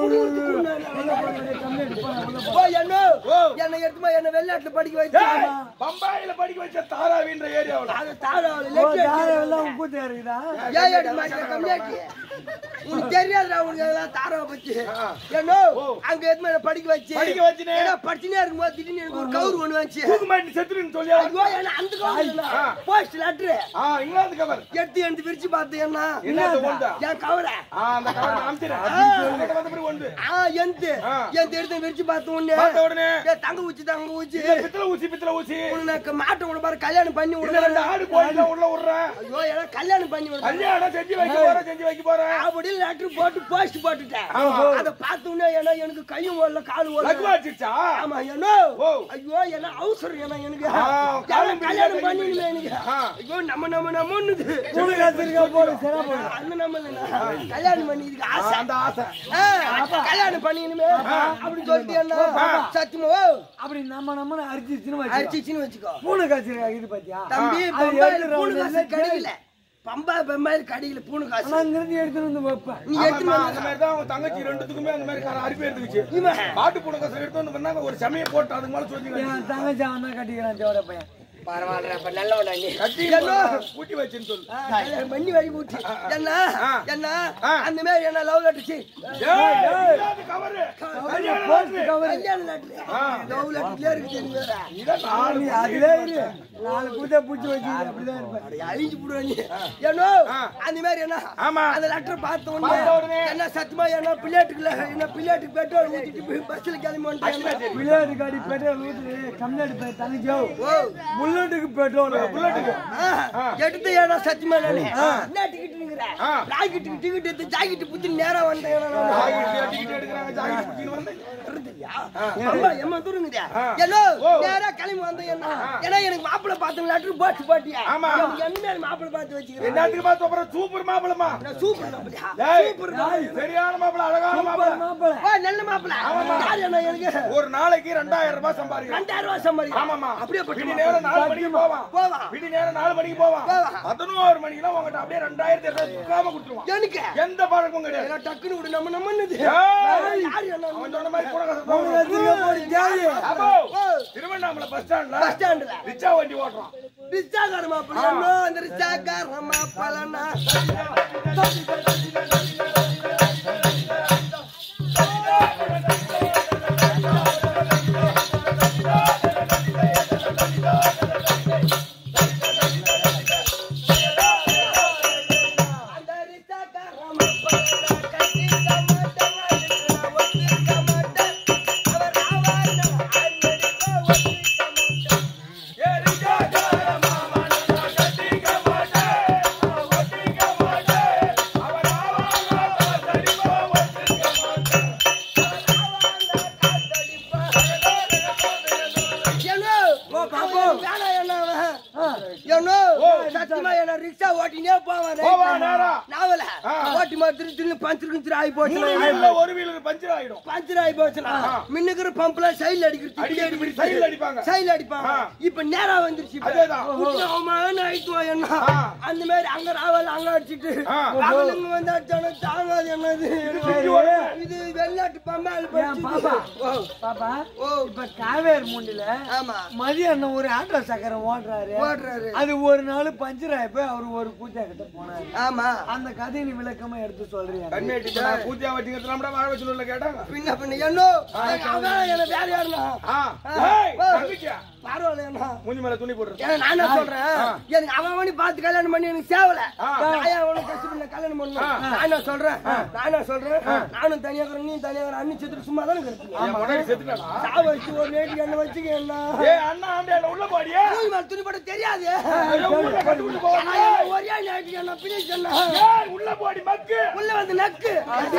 ஓ என்ன ஓ. என்ன எடுத்துமா என்ன வெளிநாட்டுல படிக்க வச்சா ஏய், பம்பாயில படிக்க வச்ச தாராவின்ற ஏரியாவுல அது தாராள ஓ லெட்டி யார எல்லாம் கூட்டி இருக்குதா ஏன் ஏடி மாதிரி கம்மியாக்கி உனக்கு தெரியாதுடா உனக்கு அதெல்லாம் தாராவை பத்தி என்ன அங்க எதுவுமே என்ன படிக்க வச்சு படிக்க வச்சுனே. ஏன்னா படிச்சுனே இருக்கும்போது திடீர்னு எனக்கு ஒரு கவுர் ஒண்ணு வந்துச்சு தூக்கு மாட்டி செத்துருன்னு சொல்லியா ஐயோ என்ன அந்த கவுர் போஸ்ட் லெட்டர் ஆ இங்கிலாந்து கவர் எடுத்து எடுத்து விரிச்சு பார்த்தேன் என்ன என்ன ஒண்டா என் கவரை ஆ அந்த கவர் அம்திரேன் அங்க வந்து பிறகு ஒன்று ஆ எந்த ஆ. எந்த எடுத்து விரிச்சு பார்த்த உடனே பார்த்த உடனே ஏய், தங்க ஊச்சி தங்க ஊச்சி இல்ல, பித்தளை ஊசி பித்தளை ஊசி உனக்கு மாட்டை விட பாரு கல்யாணம் பண்ணி இல்ல விடுறேன் ரெண்டு ஆடு கோயில உள்ள விடுறேன் ஐயோ ஏன்னா கல்யாணம் பண்ணி விடுறேன் கல்யாணம் செஞ்சு வைக்க போறேன் செஞ்சு வைக்க போறேன் அப்படி லெட்டர் போட்டு போஸ்ட் போட்டுட்டேன் ஆமா. அத பார்த்த உடனே ஏன்னா எனக்கு கையும் ஓடல கால் ஓடல லக்கு வச்சிருச்சா ஆமா ஏன்னா ஓ. ஐயோ என்ன அவசரம் ஏன்னா எனக்கு ஆ, காலம் ஏன்னா கல்யாணம் பிடிக்காத பண்ணிடுமே எனக்கு ஆ. ஐயோ நம்ம நம்ம நம்மன்னுது கூலி காத்திருக்க போடு சரா போடு அண்ணன் நம்ம இல்லைண்ணா. கல்யாணம் பண்ணி இதுக்கு ஆ, ஆசை அந்த ஆசை ஆ, கல்யாணம் பண்ணிக்கணுமே அப்படின்னு சொல்லிட்டு என்ன சத்தியமா ஓ, அப்படி நம்ம நம்ம அரிச்சிச்சுன்னு வச்சு அடிச்சிச்சுன்னு வச்சுக்கோ பூனை காய்ச்சிருக்கா இது பாத்தியா தம்பி அது பம்பாயில் எடுத்துட்டு பூணு வந்து காசு கிடைக்கல பம்பா பம்பாயில் கடையில பூணு காசு நான் இங்கிருந்து எடுத்துட்டு வந்து வைப்பேன் நீ ஆமாம்மா, எடுத்து அந்த மாதிரி தான் அவங்க தங்கச்சி ரெண்டுத்துக்குமே அந்த மாதிரி கார அரிப்பு எடுத்துக்கிச்சு இவன் மாட்டு பூனை கசம் எடுத்து வந்து பண்ணாங்க ஒரு சமயம் போட்டு அதுக்கு மேல சொல்லி என் தங்கச்சி அவன் தான் கட்டிக்கிறான் தேவர பையன் பரவாயில்ல அப்ப நல்லவனா நீ கட்டி கூட்டி வச்சுன்னு சொல்லு. கல்யாணம் பண்ணி வழி ஊட்டி என்ன என்ன அந்த மாதிரி என்ன லவ் லெட்டர்ச்சி கவரு கல்யாண லெட்டர் லவ் லெட்டர்ல இருக்கு அதுல இரு நாலு கூட்ட பூச்சி வச்சு அப்படிதான் இருப்பேன் அழிஞ்சு போடுவாங்க ஏனோ அந்த மாதிரி என்ன அந்த லெட்டர் பார்த்த உடனே என்ன சத்தியமா என்ன பிள்ளையாட்டுக்குள்ள என்ன பிள்ளையாட்டுக்கு பெட்ரோல் ஊத்திட்டு பஸ்ல கிளம்பி வந்துட்டாங்க பிள்ளையாட்டு காடி பெட்ரோல் ஊத்தி கம்மியாட்டு போய் தனிச்சோ புல்லட்டுக்கு பெட்ரோல் புல்லட்டுக்கு எடுத்து ஏன்னா சத்தியமா நானே என்ன டிக்கெட் நிங்கற ராக்கெட் டிக்கெட் எடுத்து ஜாக்கெட் புத்தி நேரா வந்தேன் ஜாக்கெட் டிக்கெட் எடுக்கறாங்க ஜாக்கெட் புத்தி வந்தேன் அம்மா எம்மா தூருங்கடா ஏனோ நேரா கிளம்பி வந்தேன் என்ன ஏனா எனக்கு மாப்பிளை பார்த்த லெட்டர் போட்டு போட்டியா எனக்கு என்ன மேல மாப்பிளை பார்த்து வச்சிருக்கேன் என்னத்துக்கு பார்த்து அப்புறம் சூப்பர் மாப்பிளமா சூப்பர் மாப்பிளா சூப்பர் சரியான மாப்பிளை அழகான மாப்பிளை ஓ நல்ல மாப்பிளை யார் என்ன எனக்கு ஒரு நாளைக்கு ரெண்டாயிரம் ரூபாய் சம்பாதிக்கலாம் ரெண்டாயிரம் ரூபாய் சம்பாதிக்கலாம் ஆமாமா அப்படியே விடி நேரம் நாலு மணிக்கு போவான் போவான் விடி நேரம் நாலு மணிக்கு போவான் பதினோரு மணிக்குலாம் உங்ககிட்ட அப்படியே ரெண்டாயிரத்தி இருநூறு சுக்காம கொடுத்துருவான் எனக்கு எந்த பழக்கமும் கிடையாது டக்குனு விடு நம்ம நம்மன்னது யார் என்ன அவன் சொன்ன மாதிரி கூட திருவண்ணாமலை பஸ் ஸ்டாண்ட்ல பஸ் ஸ்டாண்ட்ல ரிச்சா வண்டி ஓட்டுறான் ரிச்சாகார மாப்பிள அந்த ரிச்சாகார மாப்பிளனா மின்னுக்குற பம்புல சைடுல அடிக்கிறது சைடுல அடிப்பாங்க இப்ப நேரா வந்துருச்சு என்ன அந்த மாதிரி அங்க ராவல் அங்க அடிச்சுட்டு ராவலுங்க வந்து அடிச்சானு தாங்காது என்னது இது வெளிநாட்டு பம்பால் பாப்பா ஓ இப்ப காவேரி மூண்டில ஆமா மதியம் ஒரு ஆட்டோ சக்கரம் ஓடுறாரு ஓடுறாரு அது ஒரு நாள் பஞ்சர் ஆயப்ப அவரு ஒரு பூஜா கிட்ட போனாரு ஆமா அந்த கதையை நீ விளக்கமா எடுத்து சொல்றீங்க கண்ணேட்டி பூஜா வட்டிங்கத்துல நம்ம வாழ வச்சுல கேட்டாங்க பின்ன பின்ன என்னோ அவன் என்ன வேற யாருனா ஏய் தம்பிக்கா பரவாயில்லையா மூஞ்சி மேல துணி போடுற ஏன்னா நான் என்ன சொல்றேன் எனக்கு அவன் அவனி பார்த்து கல்யாணம் பண்ணி எனக்கு சேவல நான் அவனுக்கு கஷ்டப்பட்டு கல்யாணம் பண்ணணும் நான் என்ன சொல்றேன் நான் என்ன சொல்றேன் நானும் தனியா இருக்கிறேன் நீ தனியா இருக்கிற அண்ணி செத்துட்டு சும்மா தானே இருக்கிறேன் சாவ வச்சு ஒரு நேட்டு என்ன வச்சுக்க என்ன ஏ அண்ணா ஆம்பே உள்ள போடியே மூஞ்சி மேல துணி போட தெரியாது ஒரே நேட்டு என்ன பினிஷ் என்ன ஏய் உள்ள போடி மக்கு உள்ள வந்து நக்கு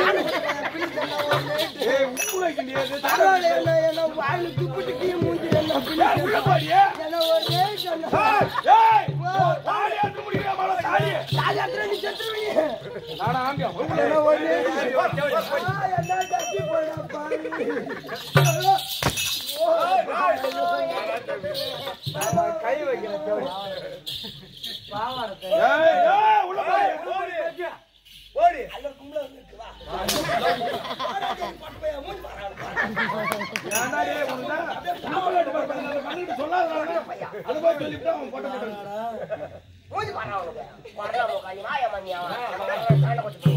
ஏய் உப்பு வைக்கண்டியே பரவாயில்லை என்ன என்ன வாயில துப்பிட்டு கீ மூஞ்சி என்ன பினிஷ் உள்ள போடியே என்ன ஒரு நேட்டு என்ன ஏய் தாலி அத்து முடியற மால தாலி தாலி அத்து நீ செத்துருவீங்க நானா ஆம்பியா என்ன ஒரு நேட்டு என்ன கட்டி போடா பாரு கை வைக்கிற பாவாரத்தை ஏய் ஏய் உள்ள போடி ஓடி அல்ல கும்பல வந்து வா ஏன்டா டேய் உன்ன நாவலட் பண்றது பண்ணிட்டு சொல்லாதடா அது போய் சொல்லிட்டு அவன் போட்ட போட்டான் ஓடி வரானே வரல மோகானி மாயா மணியா நம்ம சாண்ட கொச்சு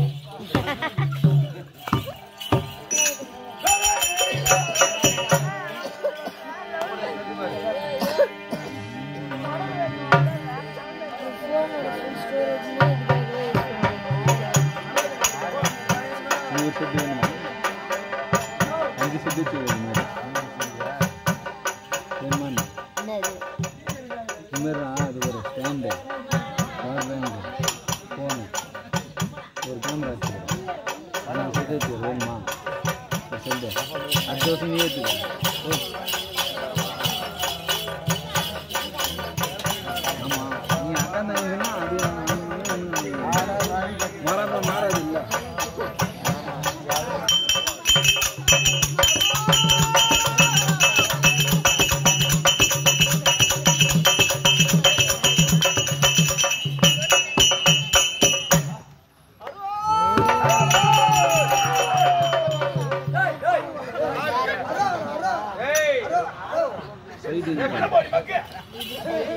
என்ன போடி மக்கு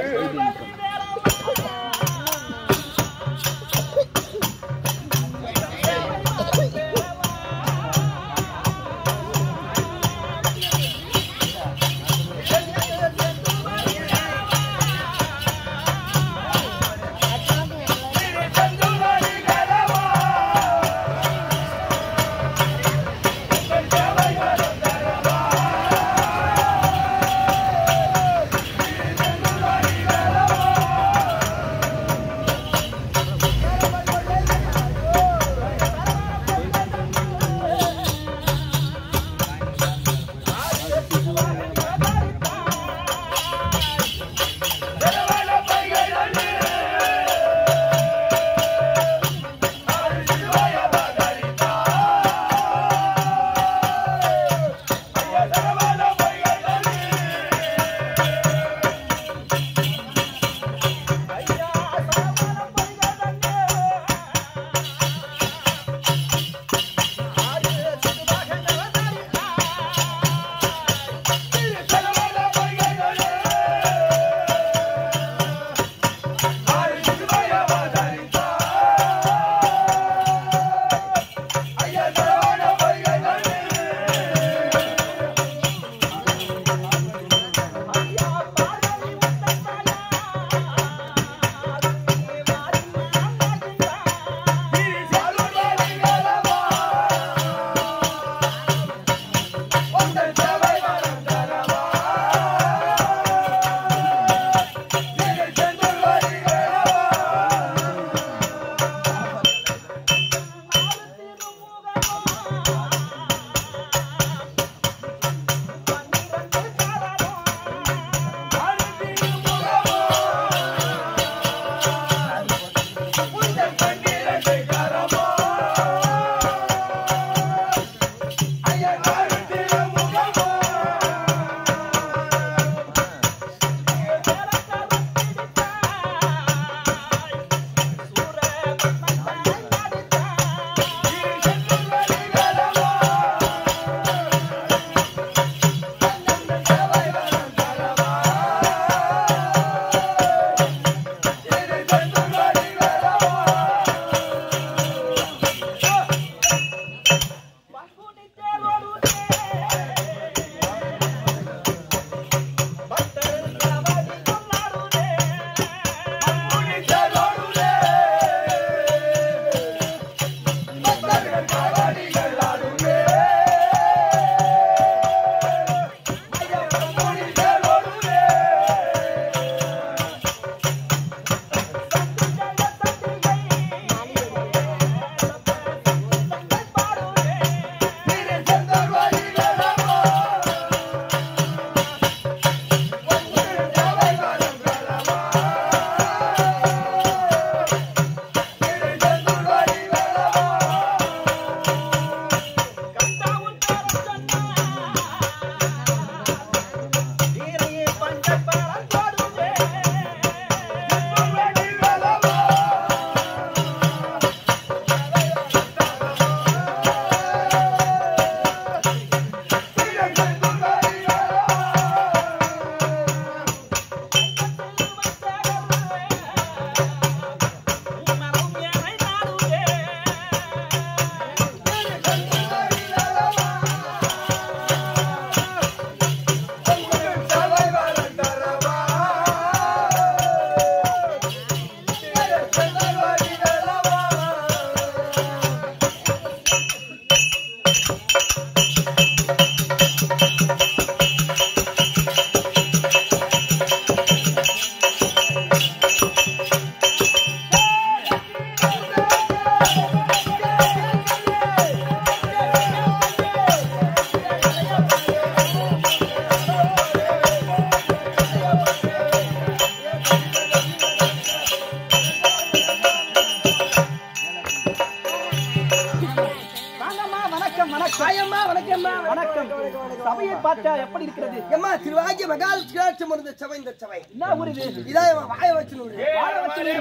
சபையை பார்த்தா எப்படி இருக்கிறது? எம்மா திருவாகிய மகால் கிராட்சம் இருந்த சபை இந்த சபை. என்ன ஊர் இது? இதான் வாய வச்சு நூறு. வாய வச்சு வாய வச்சு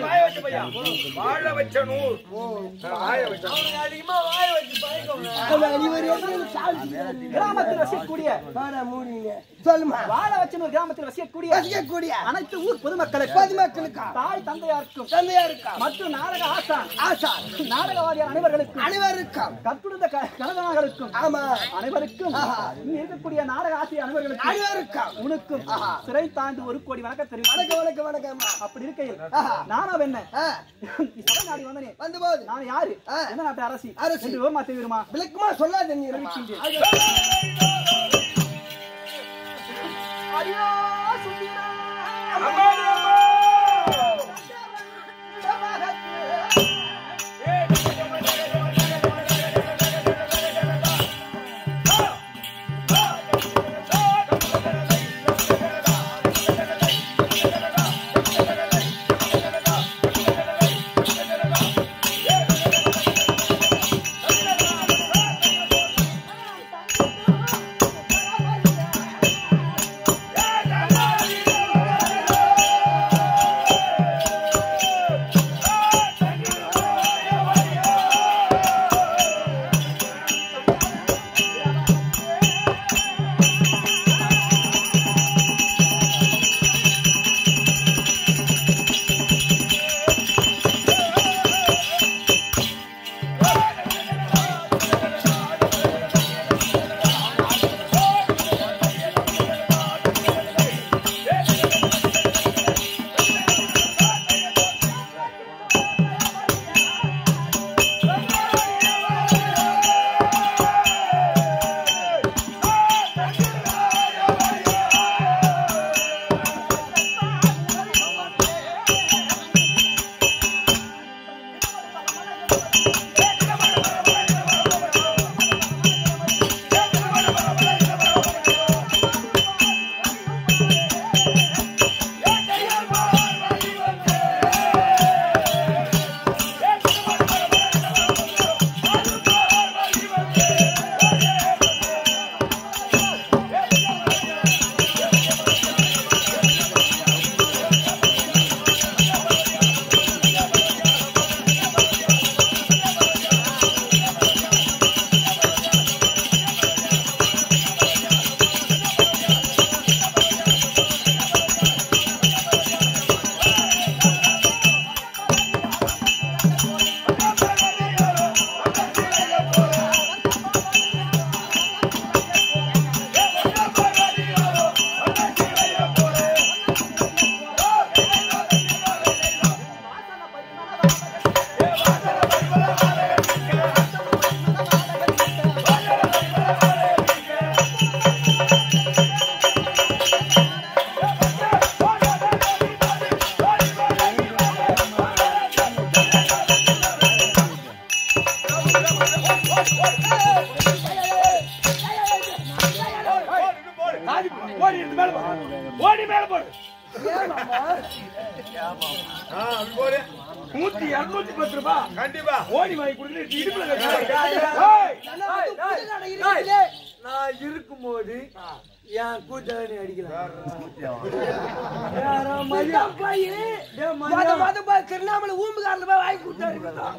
இல்லப்பையா வாழ வச்ச நூல் வாழ வச்ச அதிகமா வாய வச்சு பயக்கணும். கிராமத்தில் வசிக்கக்கூடிய சொல்லுமா வாழ வச்சனூர் கிராமத்தில் வசிக்கக்கூடிய வசிக்கக்கூடிய அனைத்து ஊர் பொதுமக்களுக்கு பொதுமக்களுக்கா தாய் தந்தையாருக்கும் தந்தையாருக்கா மற்றும் நாடக ஆசான் ஆசான் நாடகவாதியார் அனைவர்களுக்கும் அனைவருக்கும் கற்குடுந்த கணவனார்களுக்கும் ஆமா அனைவருக்கும் இங்க இருக்கக்கூடிய நாடக ஆசிரியர் அனைவர்களுக்கும் அனைவருக்கும் உனக்கும் சிறை தாண்டி ஒரு கோடி வணக்கம் தெரியும். வணக்கம் வணக்கம் வணக்கம். அப்படி இருக்கையில் நானும் என்ன சபை நாடி வந்தனே வந்து போது நான் யாரு என்ன நாட்டு அரசி அரசி என்று விவரமா தெரியுமா? விளக்கமா சொல்லாத நீ ஐயோ சுந்தரா ஓடி மேல போடு நூத்தி இருநூத்தி பத்து ரூபாய் கண்டிப்பா ஓடி வாங்கி கொடுத்து இடுப்புல நான் இருக்கும் போது என் கூட்டாளி அடிக்கலாம் திருவண்ணாமலை ஊம்புகாரில் போய் வாங்கி கூட்டாரு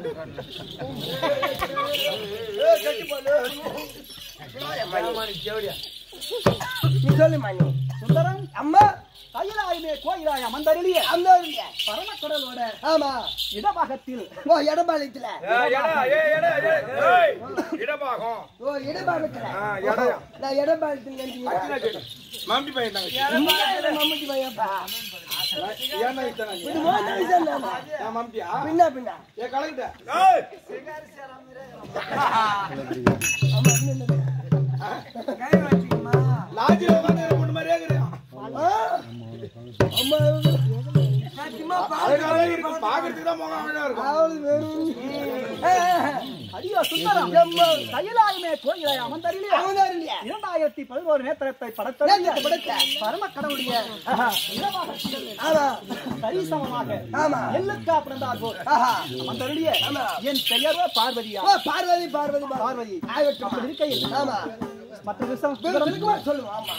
நீ சொல்லுமா நீ சுந்தரம் அம்மா கையிலாயுமே கோயிலாய மந்தரிலிய அந்த பரமக்கடலோட ஆமா இடபாகத்தில் ஓ இடபாளையத்துல இடபாகம் ஓ இடபாகத்துல நான் இடபாளையத்துல மம்பி பையன் மம்முட்டி பையப்பா மம்பியா பின்னா பின்னா ஏ கலங்கிட்ட லாஜில உட்காந்து கொண்டு மாதிரியே இருக்கிறான் பாக்குறதுக்கு தான் முகம் அடியோ சுந்தரம் கையிலாயுமே கோயிலாய அமர்ந்தருளிய இரண்டாயிரத்தி பதினோரு நேத்திரத்தை படைத்த பரமக்கடவுடைய சரிசமமாக எல்லுக்கா பிறந்தார் போல் அமர்ந்தருளிய என் பெயரோ பார்வதியா பார்வதி பார்வதி பார்வதி ஆகட்டும் இருக்கையில் ஆமா மற்ற விஷயம் சொல்லுவோம் ஆமா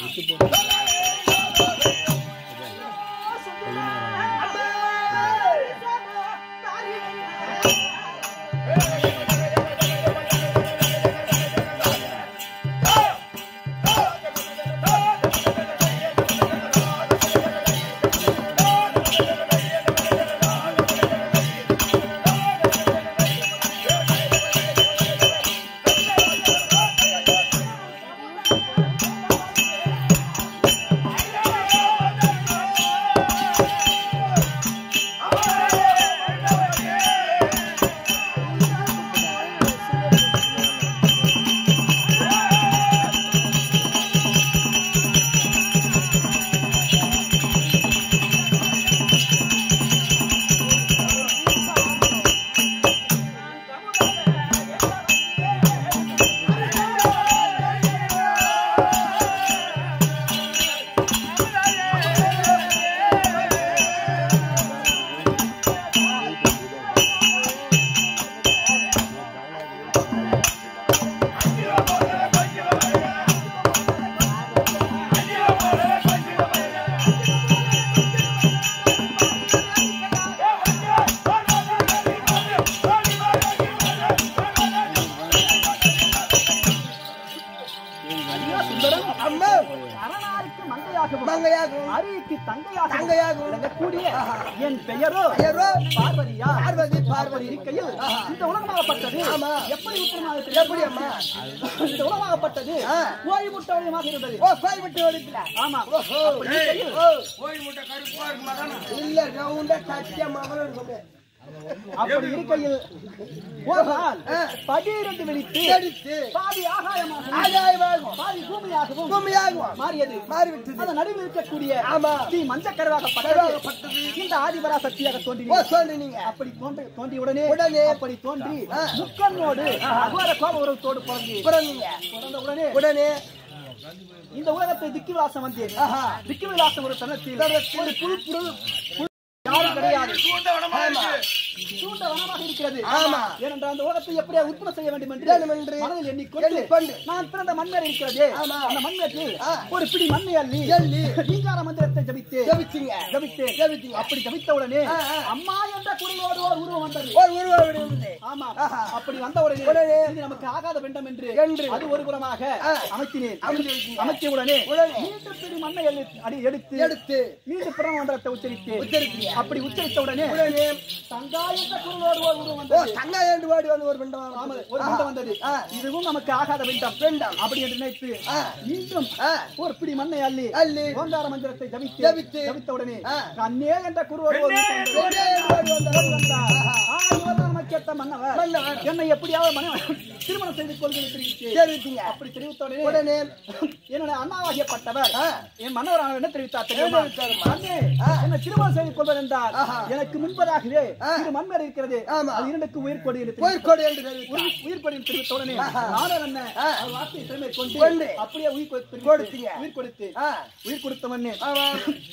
தங்கையாக தங்கையாக விளங்கக்கூடிய என் பெயரோ பெயரோ பார்வதியா பார்வதி பார்வதி பார்வதி இருக்கையில் இந்த உலகமாகப்பட்டது ஆமா. எப்படி உத்தரமாக எப்படி அம்மா? இந்த உலகமாகப்பட்டது ஆ. கோயில் முட்டவழியமாக இருந்தது. ஓ கோயில் விட்டு ஓடிக்கல ஆமா. ஓஹோ அப்படி இருக்கையில் ஓ கோயில் முட்டை கருப்பா இருக்குமா தானே? இல்ல ரவுண்டா கட்டியா மகளும் இருக்கும் அப்படி இருக்கையில் ஒரு நாள் பகீரண்டு வெடித்து வெடித்து பாதி ஆகாயமாக ஆகாயமாகும் பாதி பூமியாகவும் பூமியாகும் மாறியது. மாறிவிட்டது அந்த நடுவில் இருக்கக்கூடிய ஆமா. ஸ்ரீ மஞ்சக்கருவாகப்பட்டது கருவாகப்பட்டது. இந்த ஆதிபரா சக்தியாக ஓ தோன்றினது. சொன்னீங்க அப்படி தோன்றி தோன்றிய உடனே உடனே அப்படி தோன்றி ஆ. முக்கண்ணோடு அகோர கோப உறவத்தோடு பிறந்து பிறந்தீங்க பிறந்த உடனே உடனே இந்த உலகத்தை திக்கு விலாசம் வந்தேன். ஆஹா. திக்கு விலாசம் ஒரு தனத்தில் ஒரு புழு புழு புழு யாரும் கிடையாது. சூழ்ந்த வனமா இருக்கு. சூழ்ந்த வனமாக இருக்கிறது. ஆமா. ஏனென்றால் அந்த உலகத்தை எப்படியா உற்பத்தி செய்ய வேண்டும் என்று வேண்டும் என்று மனதில் எண்ணிக்கொண்டு எண்ணிக்கொண்டு நான் பிறந்த மண்மேல் இருக்கிறதே ஆமா. அந்த மண்மேட்டில் ஆ. ஒரு பிடி மண்ணை அள்ளி எள்ளி ரீங்கார மந்திரத்தை ஜபித்து ஜபிச்சீங்க ஜபித்து ஜபிச்சீங்க. அப்படி ஜபித்த உடனே ஆ, ஆ. அம்மா என்ற குரலோடு ஒரு உருவம் வந்தது. ஒரு உருவம் விடுவது ஆமா. ஆஹா. அப்படி வந்த உடனே உடனே இது நமக்கு ஆகாத வேண்டும் என்று என்று அது ஒரு புறமாக ஆ. அமைத்தினேன். அமைத்து வைத்தீங்க. அமைத்த உடனே உடனே மீண்டும் பிடி மண்ணை எள்ளி அடி எடுத்து எடுத்து மீண்டும் பிறந்த மந்திரத்தை உச்சரித்து உச்சரித்தீங்க. அப்படி உச்சரித்த உடனே உடனே தங்கா என்ற குரலோடு ஒரு உருவம் ஓ வந்தது. தங்கா ஏண்டு வாடி வந்து ஒரு பிண்டம் ஆமா, ஒரு பிண்டம் வந்தது. ஆ. இதுவும் நமக்கு ஆகாத வேண்டாம் வேண்டாம் அப்படி என்று நினைத்து ஆ. மீண்டும் ஆ. ஒரு பிடி மண்ணை அள்ளி அள்ளி ஓங்கார மந்திரத்தை ஜபித்து ஜபித்து ஜபித்த உடனே ஆ. கண்ணே என்ற குருவோடு ஒரு பெண்ணே, வந்தது. பெண்ணே என்று ஓடி வந்தார். ஓடி வந்தார். ஆ, இவர்தான் நமக்கு ஏத்த மன்னவர். மன்னவர். என்னை எப்படியாவது மன திருமணம் செய்து கொள்வது தெரிவித்து தெரிவித்தீங்க. அப்படி தெரிவித்த உடனே உடனே என்னுடைய அண்ணாவாகியப்பட்டவர் ஆ. என் மன்னவர் என்ன தெரிவித்தார் தெரியுமா? தெரிவித்தாருமா? அண்ணே, என்னை திருமணம் செய்து கொள்வது என்றால் ஆஹா. எனக்கு முன்பதாகவே ஆ. இது மண்மேல் இருக்கிறது. ஆமா. அது இரண்டுக்கு உயிர் கொடி என்று போய் கொடு என்று தெரிவித்தார். உயிர் உயிர் கொடி தெரிவித்த உடனே ஆஹா. நானும் என்ன ஆ. அவர் வார்த்தையை திறமை கொண்டு கொண்டு அப்படியே உயிர் கொடு- கொடுத்தீங்க. உயிர் கொடுத்து ஆ. உயிர் கொடுத்தவனே ஆமா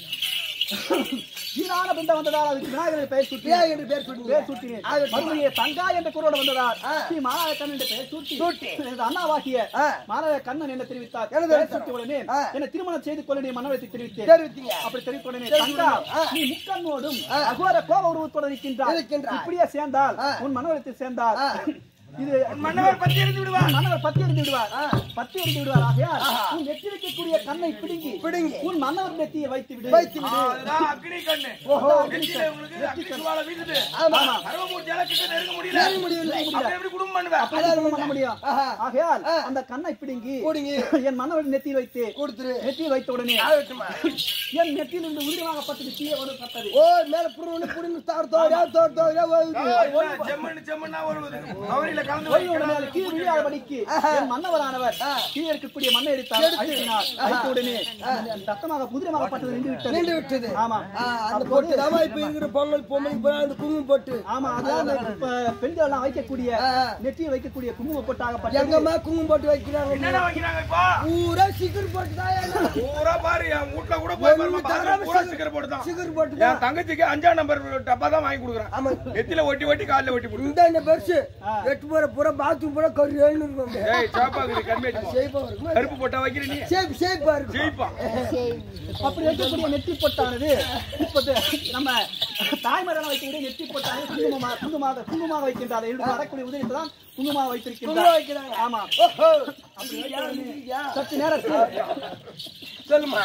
வீணான பிண்டம் வந்ததால் அதுக்கு விநாயகரை பெயர் சூட்டி விநாயகர் என்று பேர் சூட்டினீங்க. பேர் சூட்டினேன். ஆகட்டும். மறுபடியும் தங்கா என்ற குரோடு வந்ததால் ஆ. ஸ்ரீ மாணவ கண்ணன் என்ற பெயர் சூட்டி சூட்டி. எனது அண்ணாவாகிய ஆ. மாணவ கண்ணன் என்ன தெரிவித்தார் என்ன பெயர் தெரிவித்தார்? சூட்டி உடனே ஆ. என்னை திருமணம் செய்து கொள்ள நீ மனவத்தை தெரிவித்தேன். தெரிவித்தீங்க. அப்படி தெரிவித்த உடனே தெரிவித்த தங்கா உடனே, ஆ. நீ முக்கண்ணோடும் ஆ. அகோர கோப உருவத்தோடு இருக்கின்றார். இருக்கின்றார். இப்படியே சேர்ந்தால் ஆ. உன் மனவத்தை சேர்ந்தால் ஆ. இது மன்னவர் பத்தி இருந்து விடுவா. உன் மன்னவர் பத்தி எறிந்து விடுவார் ஆ. பத்தி எறிந்து விடுவார். ஆகையால் ஆஹா. உன் நெற்றி வைக்கக்கூடிய கண்ணை பிடுங்கி பிடுங்கி உன் மன்னவர் நெத்தியை வைத்து விடு. வைத்து விடு. அதுதான் அக்னி கண்ணு. ஓஹோ. நெத்தியில உங்களுக்கு அக்னி சுவாலை வீசுது. ஆமா. சர்வமூர்த்தியால கிட்ட நெருங்க முடியல. நெருங்க முடியவில்லை. அப்புறம் எப்படி குடும்பம் பண்ணுவ? அப்படி திருமணம் பண்ண முடியும். ஆஹா. ஆகையால் ஆ. அந்த கண்ணை பிடுங்கி கூடுங்கி என் மன்னவர் நெத்தியில் வைத்து கொடுத்துரு. நெத்தியில் வைத்த உடனே ஆகட்டுமா. என் நெத்தியில் இருந்து உயிரிவாகப்பட்டது தீய ஒரு பட்டது. ஓ மேல புடுன்னு புடுன்னு தார் தோடா தோர் தோரா ஓடுது. என்ன ஜெம்மன்னு ஜெம்மன்னா வருவது. அவரில கலந்து ஓய்வு உடனே அது கீழ் விழியாதபடிக்கு என் மன்னவரானவர் கீழே இருக்கக்கூடிய மண்ணை எடுத்தார். அழுத்தினார். அழுத்த உடனே அந்த ரத்தமாக புதிரமாகப்பட்டது நின்று விட்டது. நின்று விட்டது. ஆமா. ஆ, அந்த போட்டு தாமா இப்ப இருக்கிற பொங்கல் பொம்மை இப்ப அந்த குங்குமம் போட்டு ஆமா, அதான் அந்த ப- பெண்கள் எல்லாம் வைக்கக்கூடிய ஆ. நெற்றியை வைக்கக்கூடிய குங்கும பொட்டாகப்பட்டது. எங்கம்மா குங்குமம் போட்டு வைக்கிறாங்க. என்னடா வைக்கிறாங்க இப்போ? ஊரா சிகர் போட்டு தான் பூரா பாரு என் வீட்ல கூட போய் பாருமா, பாத்ரூம் பூரா ஸ்டிக்கர் போட்டு தான். சிகர் போட்டு என் தங்கச்சிக்கு அஞ்சாம் நம்பர் டப்பா தான் வாங்கி கொடுக்குறேன். ஆமா. நெத்தியில ஒட்டி ஒட்டி கால்ல ஒட்டி போடு. இந்த இந்த பெருசு எட்டு போற பூரா பாத்ரூம் பூரா கருன்னு இருக்கும். ஏய் சாப்பாக்கு கண்மேட் சேப்பா இருக்கும். கருப்பு போட்டா வைக்கிற நீ சேப் சேப்பா இருக்கும். ஜெயிப்பா. அப்படி வைக்கக்கூடிய நெத்தி பொட்டானது இப்போது நம்ம தாய்மரம் வைக்கக்கூடிய நெத்தி பொட்டானது குங்குமமாக குங்குமமாக குங்குமமாக வைக்கின்றார். எழுந்து வரக்கூடிய உதவி தான் குங்குமமாக குங்குமம் வைத்திருக்கின்றார். வைக்கிறாங்க. ஆமா. ஓஹோ. அப்படி யார் நீங்க? சற்று நேரத்தில் சொல்லுமா.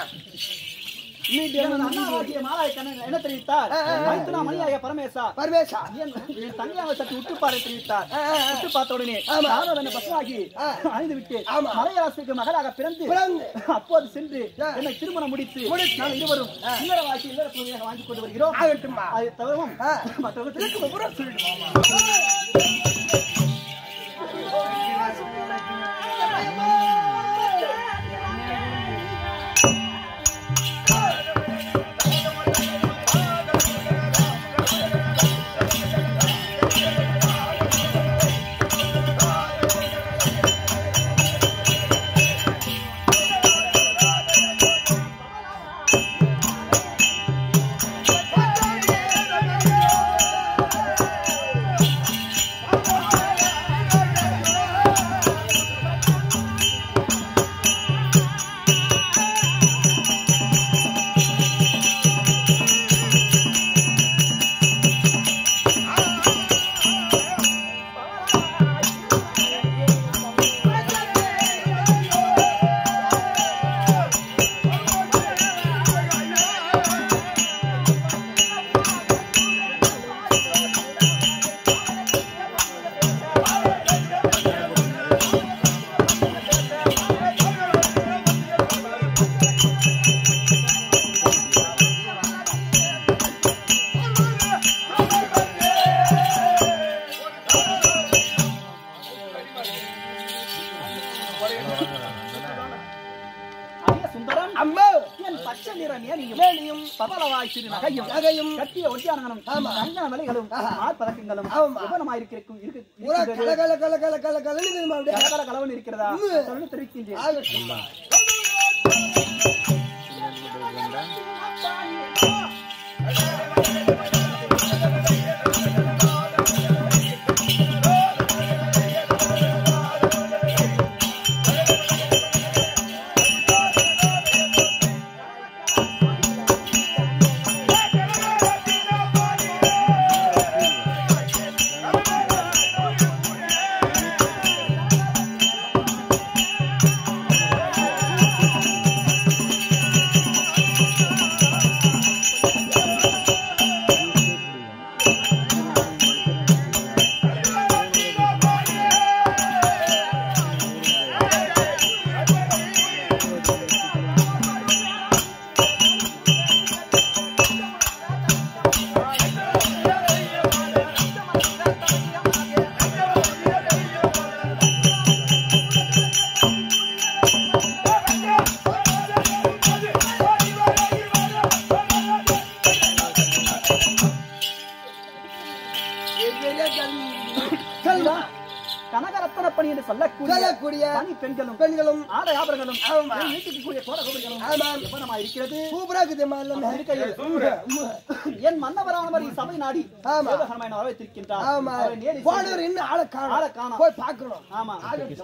எனது அண்ணாவாகிய மாலாய கண்ணன் என்ன தெரிவித்தார்? மைத்துனா மணியாய பரமேசா பரமேசா என் என் தங்கையாக சற்று உற்றுப்பாரை தெரிவித்தார். உற்று பார்த்த உடனே நானும் என்ன பசுவாகி அணிந்து விட்டு மலையரசுக்கு மகளாக பிறந்து பிறந்து அப்போது சென்று என்னை திருமணம் முடித்து நான் இருவரும் இல்லற வாக்கி இல்லற துணையாக வாங்கி கொண்டு வருகிறோம். ஆகட்டுமா. அது தவிரவும் மற்றவர்களுக்கு விவரம் சொல்லிடுவோம். பவளவாய் சிறு நகையும் நகையும் கட்டிய ஒட்டியானங்களும் தங்க மலைகளும் ஆற்பதக்கங்களும் எவ்வளமாயிருக்கும் கல கல கல கல கல கல கலவன் இருக்கிறதா சொல்லி தெரிவிக்கின்றேன். கனகரத்தன பணி என்று சொல்லக்கூடிய பணி பெண்களும் பெண்களும் ஆடை ஆபரணங்களும் நீட்டிக்கக்கூடிய சோழகோபுரிகளும் எவ்வளமா இருக்கிறது? என் மன்னவரானவர் சபை நாடி வரவேற்றிருக்கின்றார். ஆமா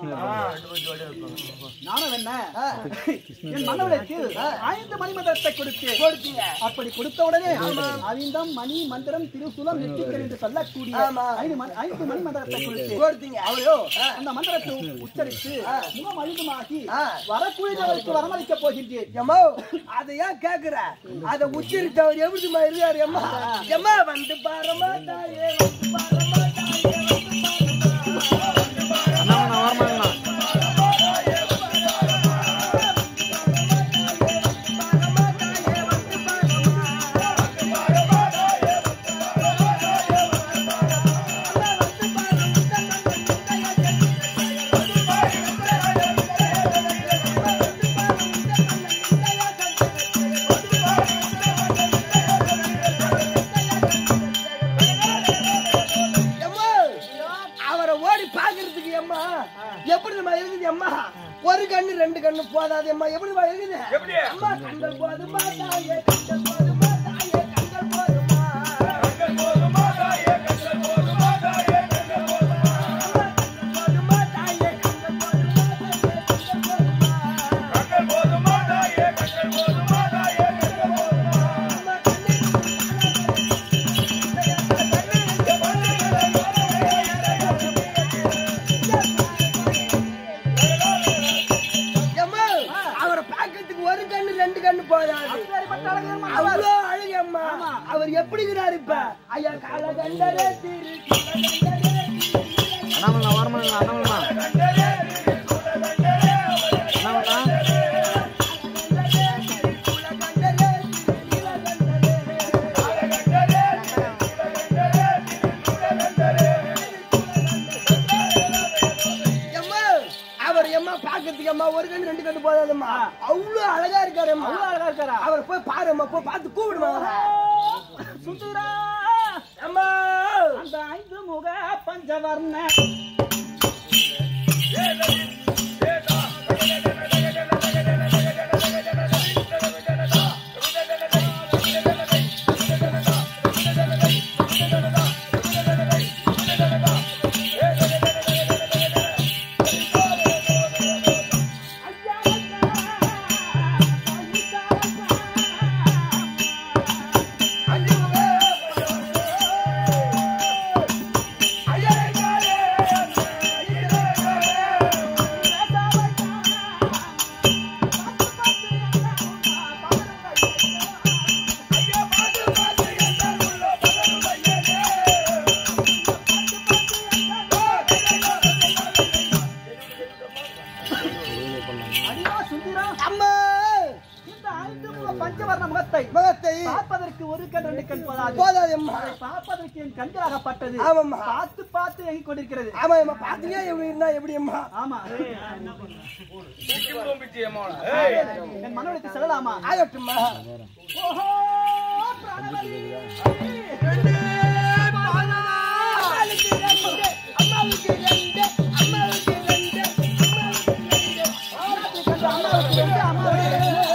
நானும் என்ன என் மன்னவனுக்கு ஐந்து மணி மந்திரத்தை கொடுத்து அப்படி கொடுத்த உடனே அவிந்தம் மணி மந்திரம் திருசூலம் நெற்றிக்கல் என்று சொல்லக்கூடிய ஐந்து மணி மந்திரத்தை கொடுத்து அவரோ அந்த மந்திரத்தை உச்சரித்து முகம் அழுதுமாகி வரக்கூடியவருக்கு வரமளிக்க போகின்றேன். அதை ஏன் கேக்குற? அதை உச்சரித்து அவர் எப்படி இருக்காரு? எம்மா எம்மா வந்து பாரமா தாயே வந்து பாரமா தாயே வந்து பாரமா ஒரு கண்ணு ரெண்டு கண்ணு போதாது அம்மா. எப்படி இருக்குது அம்மா? கண்கள் போதுமா தாயே கண்கள் போதுமா தாயே கண்கள் போதுமா கண்கள் போதுமா தாயே கண்கள் போதுமா தாயே கண்கள் போதுமா போதுமா தாயே கண்கள் போதுமா தாயே கண்கள் போதுமா தாயே கண்கள் போதுமா அவ்வளோ அழகு அம்மா. அவர் எப்படி இருக்கிறார் இப்ப? ஐயா கால கண்டரே திரு அண்ணாமலை வரமலை அண்ணாமலை அம்மா ஒரு கண்ணு ரெண்டு கண்ணு போதாதம்மா. அவ்வளவு அழகா இருக்காரு அம்மா. அவ்வளவு அழகா இருக்காரா? அவர் போய் பாரு அம்மா, போய் பார்த்து கூப்பிடுமா. சுந்தரா அம்மா அந்த ஐந்து முக பஞ்சவர்ண பஞ்சவர்ண முகத்தை முகத்தை பார்ப்பதற்கு ஒரு கண் ரெண்டு கண் போதாது. பார்த்ததேம்மா. அதை பார்ப்பதற்கு என் கண்களாகப்பட்டது. ஆமாம்மா. பார்த்து பார்த்து எங்கி கொண்டிருக்கிறது. ஆமா அம்மா பாத்தீங்க எப்படி இருந்தா எப்படி அம்மா? ஆமா சிக்கிம் பிச்சி அம்மாவா? ஏய் என் மனோடத்தை செல்லலாமா? ஆகட்டும்மா. ஓஹோ பிராணவதி அம்மாவுக்கு ரெண்டு அம்மாவுக்கு ரெண்டு அம்மாவுக்கு ரெண்டு அம்மாவுக்கு ரெண்டு அம்மாவுக்கு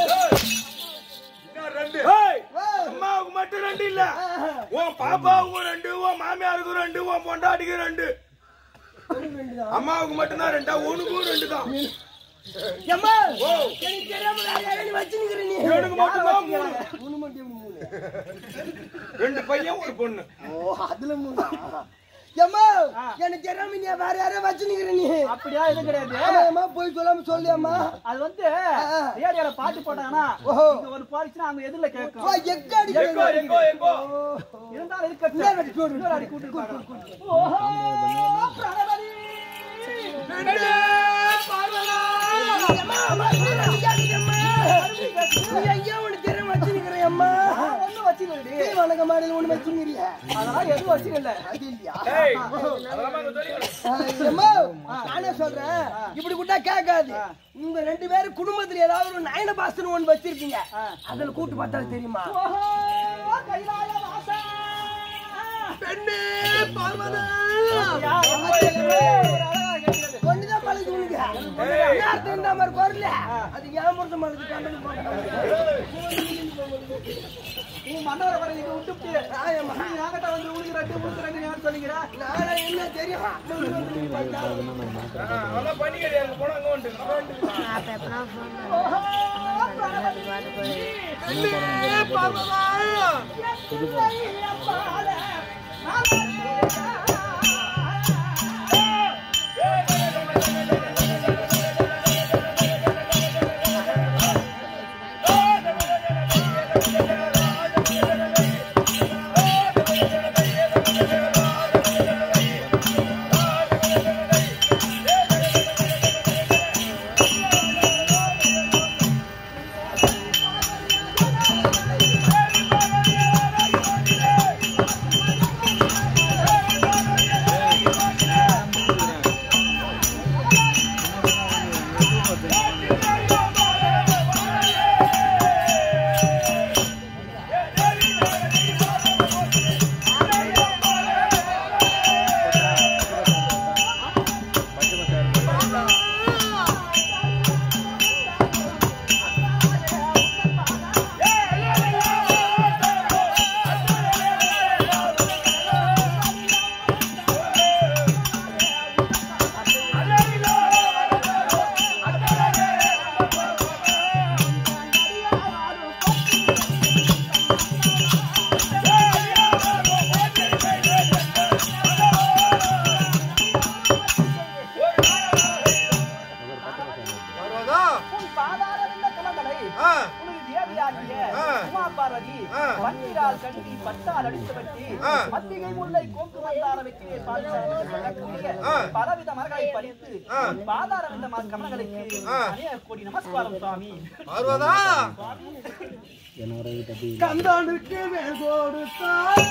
ரெண்டு. ஏய் அம்மாவுக்கு மட்டும் ரெண்டு இல்ல, உன் பாப்பாவுக்கும் ரெண்டு, உன் மாமியாருக்கும் ரெண்டு, உன் பொண்டாட்டிக்கு ரெண்டு. அம்மாவுக்கு மட்டும் தான் ரெண்டா? உனக்கும் ரெண்டு தான். அம்மா எனக்கு தெரியாம வேற யாரையும் வச்சுக்கிற நீ. எனக்கு மட்டும் தான் மூணு. மூணு மட்டும் மூணு. ரெண்டு பையன் ஒரு பொண்ணு. ஓ அதுல மூணு. அம்மா எனக்கு தெரியாம நீ வேற யாரையும் வச்சுக்கிற நீ. அப்படியா? எதுவும் கிடையாது. அம்மா போய் சொல்லாம சொல்லியம்மா. அது வந்து ரேடியோல பாட்டு போட்டாங்கன்னா ஓஹோ இங்க ஒரு பாடிச்சுன்னா அங்க எதிரில ஓ கேட்கும். எக்க அடிக்க எங்கோ எங்கோ எங்கோ இருந்தாலும் இருக்கட்டும். இன்னொரு வாட்டி கூட்டு. இன்னொரு அடி கூட்டு பார்க்கலாம். ஓஹோ பிராணவதி ரெண்டு பார்வதா. அம்மா அம்மா அடிக்காதீங்கம்மா. நீ எங்கேயோ ஒண்ணு தெரியாம வச்சுக்கிற அம்மா. ஒண்ணும் வச்சுக்கலடி. நீ வணக்க மாடல ஒண்ணு வச்சுக்கிறியா? அதெல்லாம் எதுவும் வச்சுக்கல. அது இல்லையா? ஏய் அதெல்லாம் அங்க தெரியும். அம்மா நானே சொல்றேன் இப்படி கூட்டா கேட்காது. உங்க ரெண்டு பேரும் குடும்பத்துல ஏதாவது ஒரு நயன பாசன் ஒண்ணு வச்சிருக்கீங்க, அதுல கூட்டு பார்த்தா தெரியுமா? ஓஹோ கைலாய வாசா பெண்ணே பார்வதா. யா அம்மா ஒண்ணுதான் பழகுது உனக்கு. நேரத்துக்கு இந்த மாதிரி குரல அது ஏன் பொறுத்த மாதிரி கண்டது நீ மன்னவரை வர இங்க விட்டுட்டு நீ நாங்கட்ட வந்து உனக்கு ரெண்டு உனக்கு ரெண்டு நான் சொல்லிக்கிறா. நானே என்ன தெரியும். அதெல்லாம் பண்ணிக்கடி, அங்க போனா அங்க வந்து ஓஹோ பிராணவதி பெண்ணே பார்வதா. பன்னீரால் கண்டி பட்டால் அடித்துவட்டி மத்திகை முல்லை கோக்கு வந்தார வெற்றியை பாலிசக்கூடிய பலவித மரங்களை பறித்து பாதார இந்த கமலங்களுக்கு அநேக கோடி நமஸ்காரம் சுவாமி. கந்தானுக்கு மேல் கொடுத்தாய்.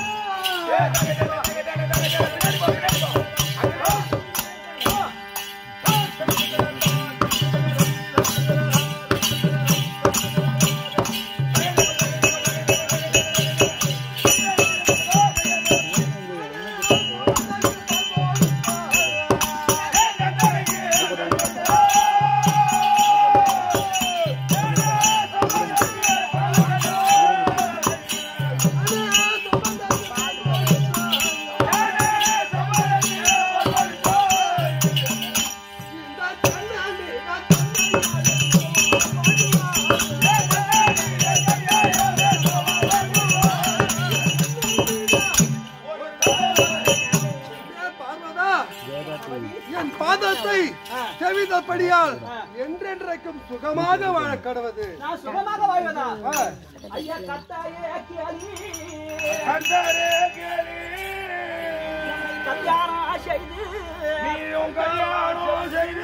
என் பாதத்தை செவிதப்படியால் என்றென்றைக்கும் சுகமாக வாழ கடவது. நான் சுகமாக வாழ்வதா? ஐயா கத்தாயே கேளி கண்டாரே கேளி கல்யாணம் செய்து நீயும் கல்யாணம் செய்து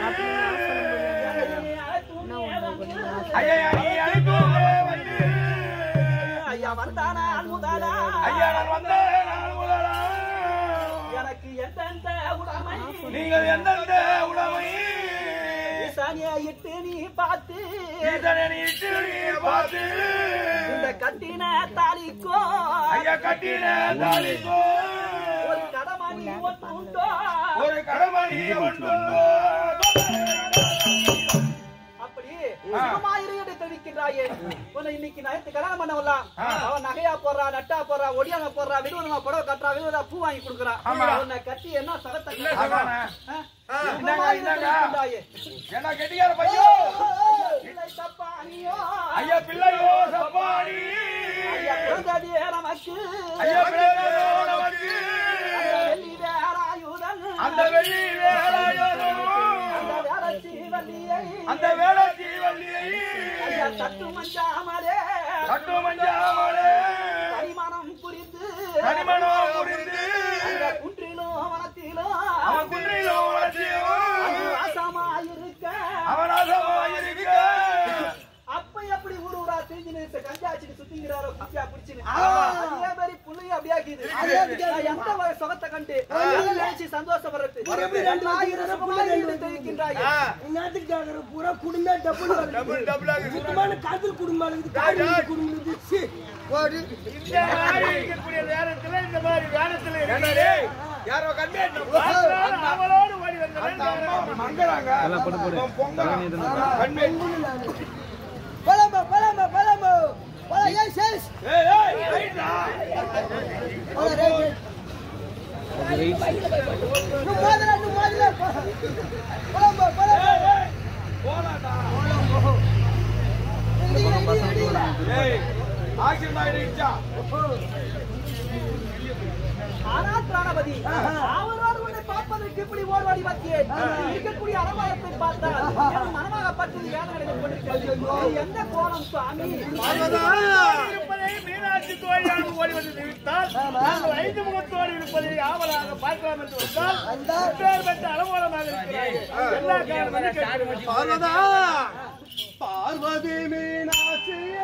ஐயா நீ அழைத்தோமே வந்து ஐயா வந்தானா அல்முதா முதலா ஐயா நான் வந்தேன் நான் முதலா எனக்கு எந்தெந்த உடமை நீங்கள் எந்தெந்த உடமை ஈசானியா இட்டு நீ பார்த்து ஈசானியா இட்டு நீ பார்த்து இந்த கட்டின தாலிக்கோ ஐயா கட்டின தாலிக்கோ ஒரு கடமணி ஒன்றுண்டோ ஒரு கடமணி ஒன்றுண்டோ அப்படி சுகமாயிரு என்று தெரிவிக்கின்றாயே உன்னை இன்னைக்கு நயத்து கல்யாணம் பண்ண வரலாம் அவன் நகையா போடுறா நட்டா போடுறா ஒடியாங்க போடுறா விடுவனமா புடவை கட்டுறா விடுவதா பூ வாங்கி கொடுக்குறான் உன்னை கட்டி என்ன சகத்தை என்ன கெட்டியார பையோ சப்பானியோ ஐயா பிள்ளையோ சப்பானி ஐயா பிறந்ததே நமக்கு ஐயா பிள்ளையோ நமக்கு வெள்ளி வேலாயுதன் அந்த வெள்ளி வேலாயுதன் அந்த வேலச்சி வள்ளியை அந்த வேலச்சி வள்ளியை ஐயா தட்டு மஞ்சாமலே தட்டு மஞ்சாமலே பரிமாணம் புரிந்து பரிமாணம் புரிந்து அந்த குன்றிலும் வனத்திலும் அவன் குன்றிலும் வனத்திலும் ஆசமாயிருக்க அவன் ஆசமாயிருக்க அப்ப எப்படி ஊரு ஊரா தெரிஞ்சு நிறுத்த கஞ்சாச்சிட்டு சுத்திங்கிறாரோ குட்டியா குடிச்சுன்னு அதே மாதிரி புள்ளைய அப்படியாக்கிது எந்த ஒரு சுகத்தை கண்டு நினைச்சு சந்தோஷப்படுறது தெரிவிக்கின்றாய் பூரா குடும்பமே டபுள் டபுள் டபுள் ஆகுது சுத்தமான காதல் குடும்பம் இருக்குது குடும்பம் சி போடு இந்த மாதிரி இருக்கக்கூடிய நேரத்துல இந்த மாதிரி வேனத்துல என்னடே யாரோ கண்ணே அவளோடு ஓடி வந்தாங்க மங்கறாங்க எல்லாம் போடு போடு பொங்கறாங்க கண்ணே பலமோ பலமோ பலமோ பல ஏய் சேஸ் ஏய் ஏய் ரைட்டா பல ரைட் நு மாதல நு மாதல பலமோ பலமோ போலாடா ஏய் ஆக்சிடென்ட் ஆயிடுச்சா ஆனா பிராணபதி அவரோடு உன்னை பார்ப்பதற்கு இப்படி ஓடுவாடி வந்தேன் இருக்கக்கூடிய அலங்காரத்தை பார்த்தால் என் மனமாகப்பட்டது வேதனை கொண்டிருக்கிறது எந்த கோணம் சுவாமி இருப்பதை மீனாட்சி தோழியாக ஓடி வந்து நிறுத்தால் நாங்கள் ஐந்து முகத்தோடு இருப்பதை ஆவலாக பார்க்கலாம் என்று வந்தால் பேர் பெற்ற அலங்கோலமாக இருக்கிறார்கள் எல்லா காரணமும் பார்வதா பார்வதி மீனாட்சியே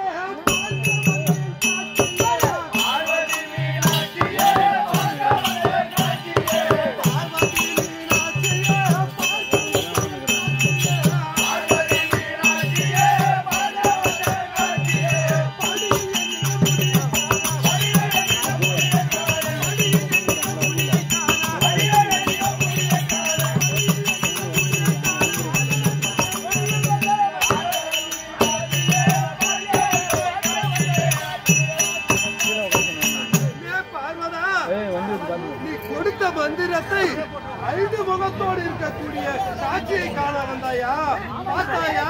கொடுத்த மந்திரத்தை ஐந்து முகத்தோடு இருக்கக்கூடிய சாட்சியை காண வந்தாயா பார்த்தாயா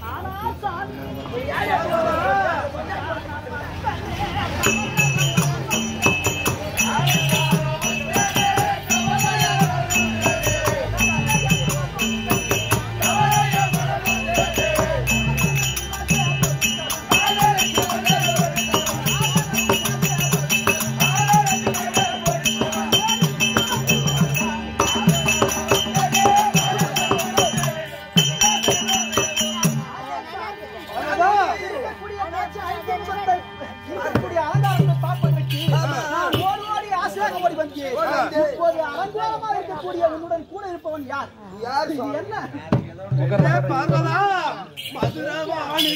உன்னுடன் கூட இருப்பவன் யார் யார் என்ன பார்வதா மதுரவாணி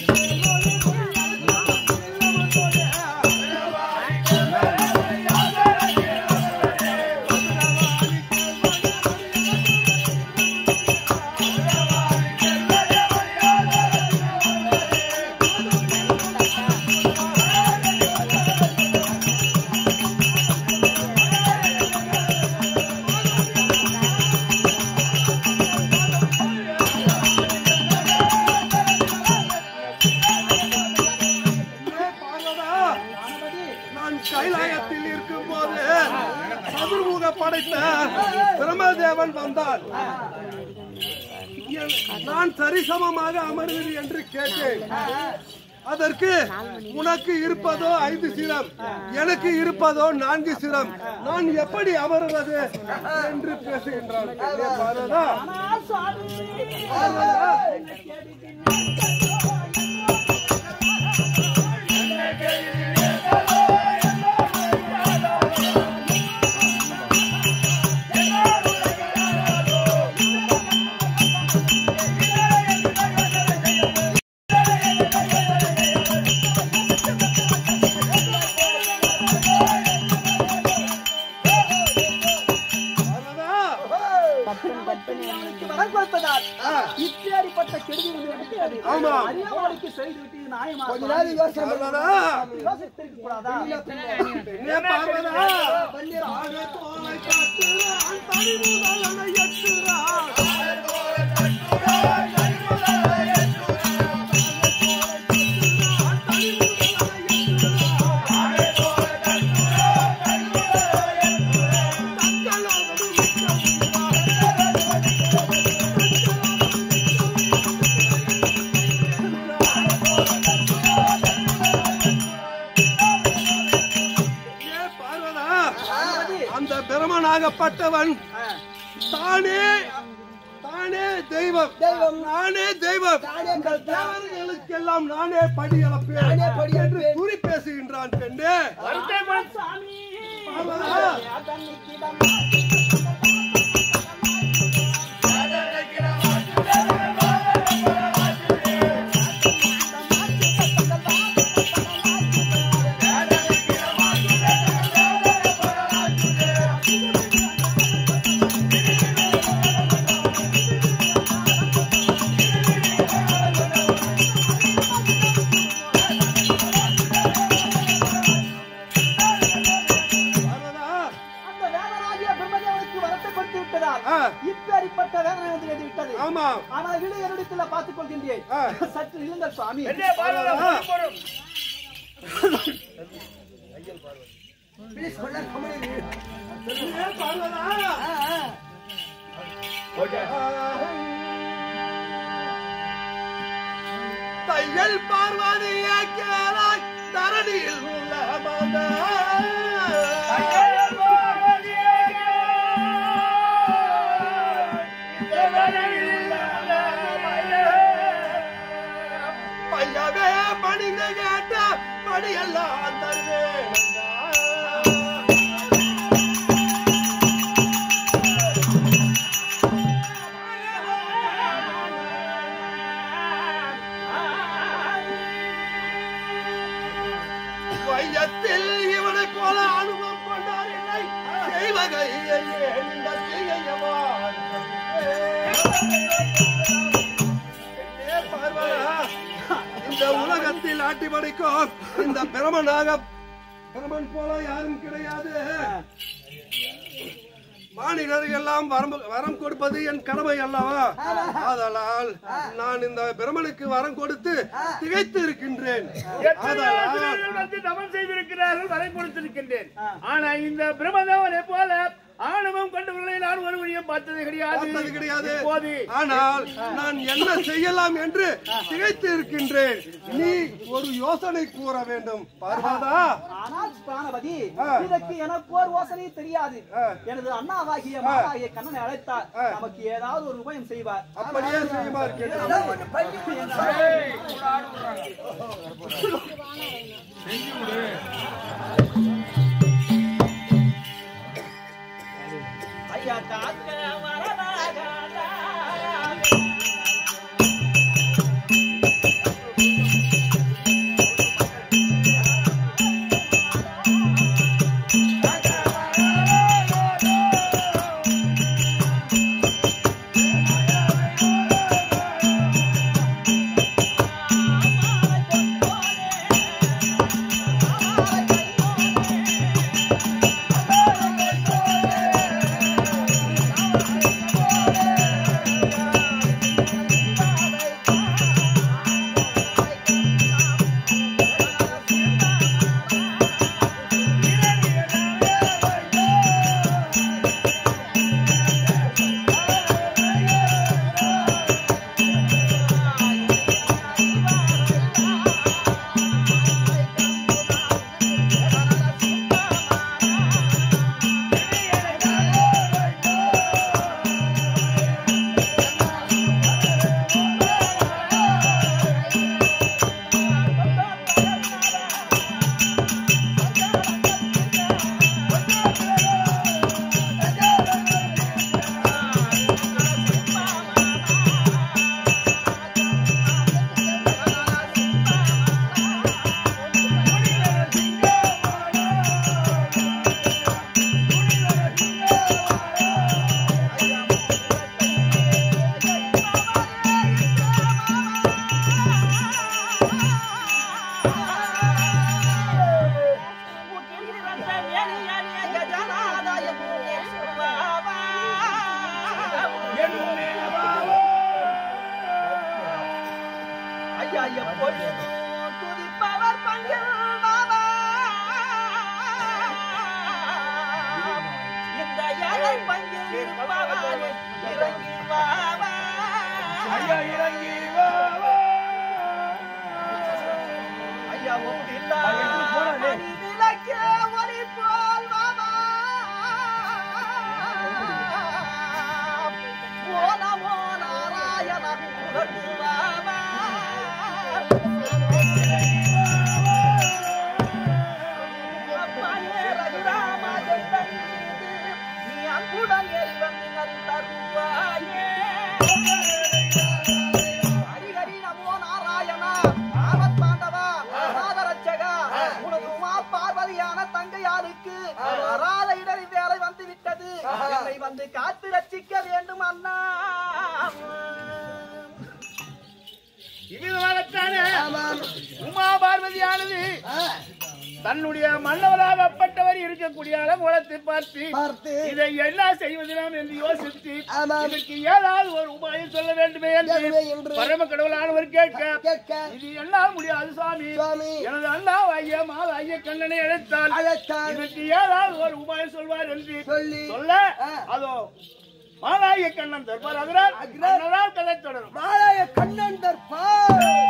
கைலாயத்தில் இருக்கும் போது சதுர்முக படைத்த பிரம்மதேவன் வந்தார். நான் சரிசமமாக அமர்வது என்று கேட்டேன். அதற்கு உனக்கு இருப்பதோ ஐந்து சிரம், எனக்கு இருப்பதோ நான்கு சிரம், நான் எப்படி அமர்வது என்று பேசுகின்றான். அவனுக்கு வரம் கொடுத்ததால் இப்பேற்பட்ட கெடுதி வந்து அறியாமலுக்கு செய்து விட்டு நியாயமா யோசித்திருக்க கூடாதா? அந்த பிரமனாகப்பட்டவன் தானே தானே தெய்வம் தெய்வம் நானே தெய்வம் தேவர்களுக்கெல்லாம் நானே படி அளப்பேன் என்று கூறி பேசுகின்றான் பெண்ணே. இப்பேற்பட்ட வேதனை வந்து விட்டது. ஆனால் வீடு என்னிடத்தில் பார்த்துக் கொள்கின்றேன். சற்று இருங்கள் சுவாமி. தையல் பார்வதியே கேளாய் தரணியில் உள்ள மாதா பையவே மனித கேட்ட படியெல்லாம் தருவேன். வையத்தில் இவனை போல அனுபவம் கொண்டார் இல்லை செய்வகை இந்த உலகத்தில் ஆட்டி படைக்கும் இந்த பிரமனாக பிரமன் போல யாரும் கிடையாது. மாநிலர்கள் எல்லாம் வரம் கொடுப்பது என் கடமை அல்லவா? ஆதலால் நான் இந்த பிரமனுக்கு வரம் கொடுத்து திகைத்து இருக்கின்றேன். தவம் செய்திருக்கிறார்கள், வரம் கொடுத்திருக்கின்றேன். ஆனா இந்த பிரம்மதேவனை போல ஆணவம் கொண்டவர்களை நான் ஒரு வழியும் பார்த்தது கிடையாது கிடையாது ஆனால் நான் என்ன செய்யலாம் என்று திகைத்து இருக்கின்றேன். நீ ஒரு யோசனை கூற வேண்டும் பார்வதா. ஆனால் பிராணபதி, இதற்கு எனக்கு ஒரு யோசனை தெரியாது. எனது அண்ணாவாகிய மாதாகிய கண்ணனை அழைத்தார், நமக்கு ஏதாவது ஒரு உபயம் செய்வார். அப்படியே செய்வார். ஐயா காக்க வரலாக ஆ எப்பொழுதும் துதிப்பவர் பங்கில் மாமா இந்த ஏழை பங்கில் இருப்பவர் இறங்கி வாவா ஐயா இறங்கி வாவா ஐயா ஒப்பில்லா மணி விளக்கே ஒளி போல் வாவா ஓ நமோ நாராயண புகழ்ந்து வாவா அப்பனே ரகுராமா ஜெகன் நீ அன்புடன் ஏறி வந்து நல் தருவாயே ஹரி ஹரி நமோ நாராயணா ஆபத் பாண்டவா நாதரட்சகா உனது உமா பார்வதியான தங்கையாருக்கு வராத இடறி வேலை வந்து விட்டது என்னை வந்து காத்து ரட்சிக்க வேண்டும் அண்ணா இவ்விதமாகத்தானே உமா பார்வதியானது தன்னுடைய மன்னவராகப்பட்டவர் இருக்கக்கூடிய மூலத்தை பார்த்து பார்த்து இதை என்ன செய்வதிலாம் என்று யோசித்து ஆமாம். இதற்கு ஏதாவது ஒரு உபாயம் சொல்ல வேண்டுமே வேண்டுமே என்று என்று பரம கடவுளானவர் கேட்க கேட்க இது எல்லாம் முடியாது சுவாமி சுவாமி எனது அண்ணா ஐயா மாத ஐய கண்ணனை அழைத்தால் அழைத்தான் இதற்கு ஏதாவது ஒரு உபாயம் சொல்வார் என்று சொல்லி சொல்ல ஆ. அதோ மாலாய கண்ணன் தர்பார் அதனால் கதை தொடரும் மாலாய கண்ணன் தர்பார்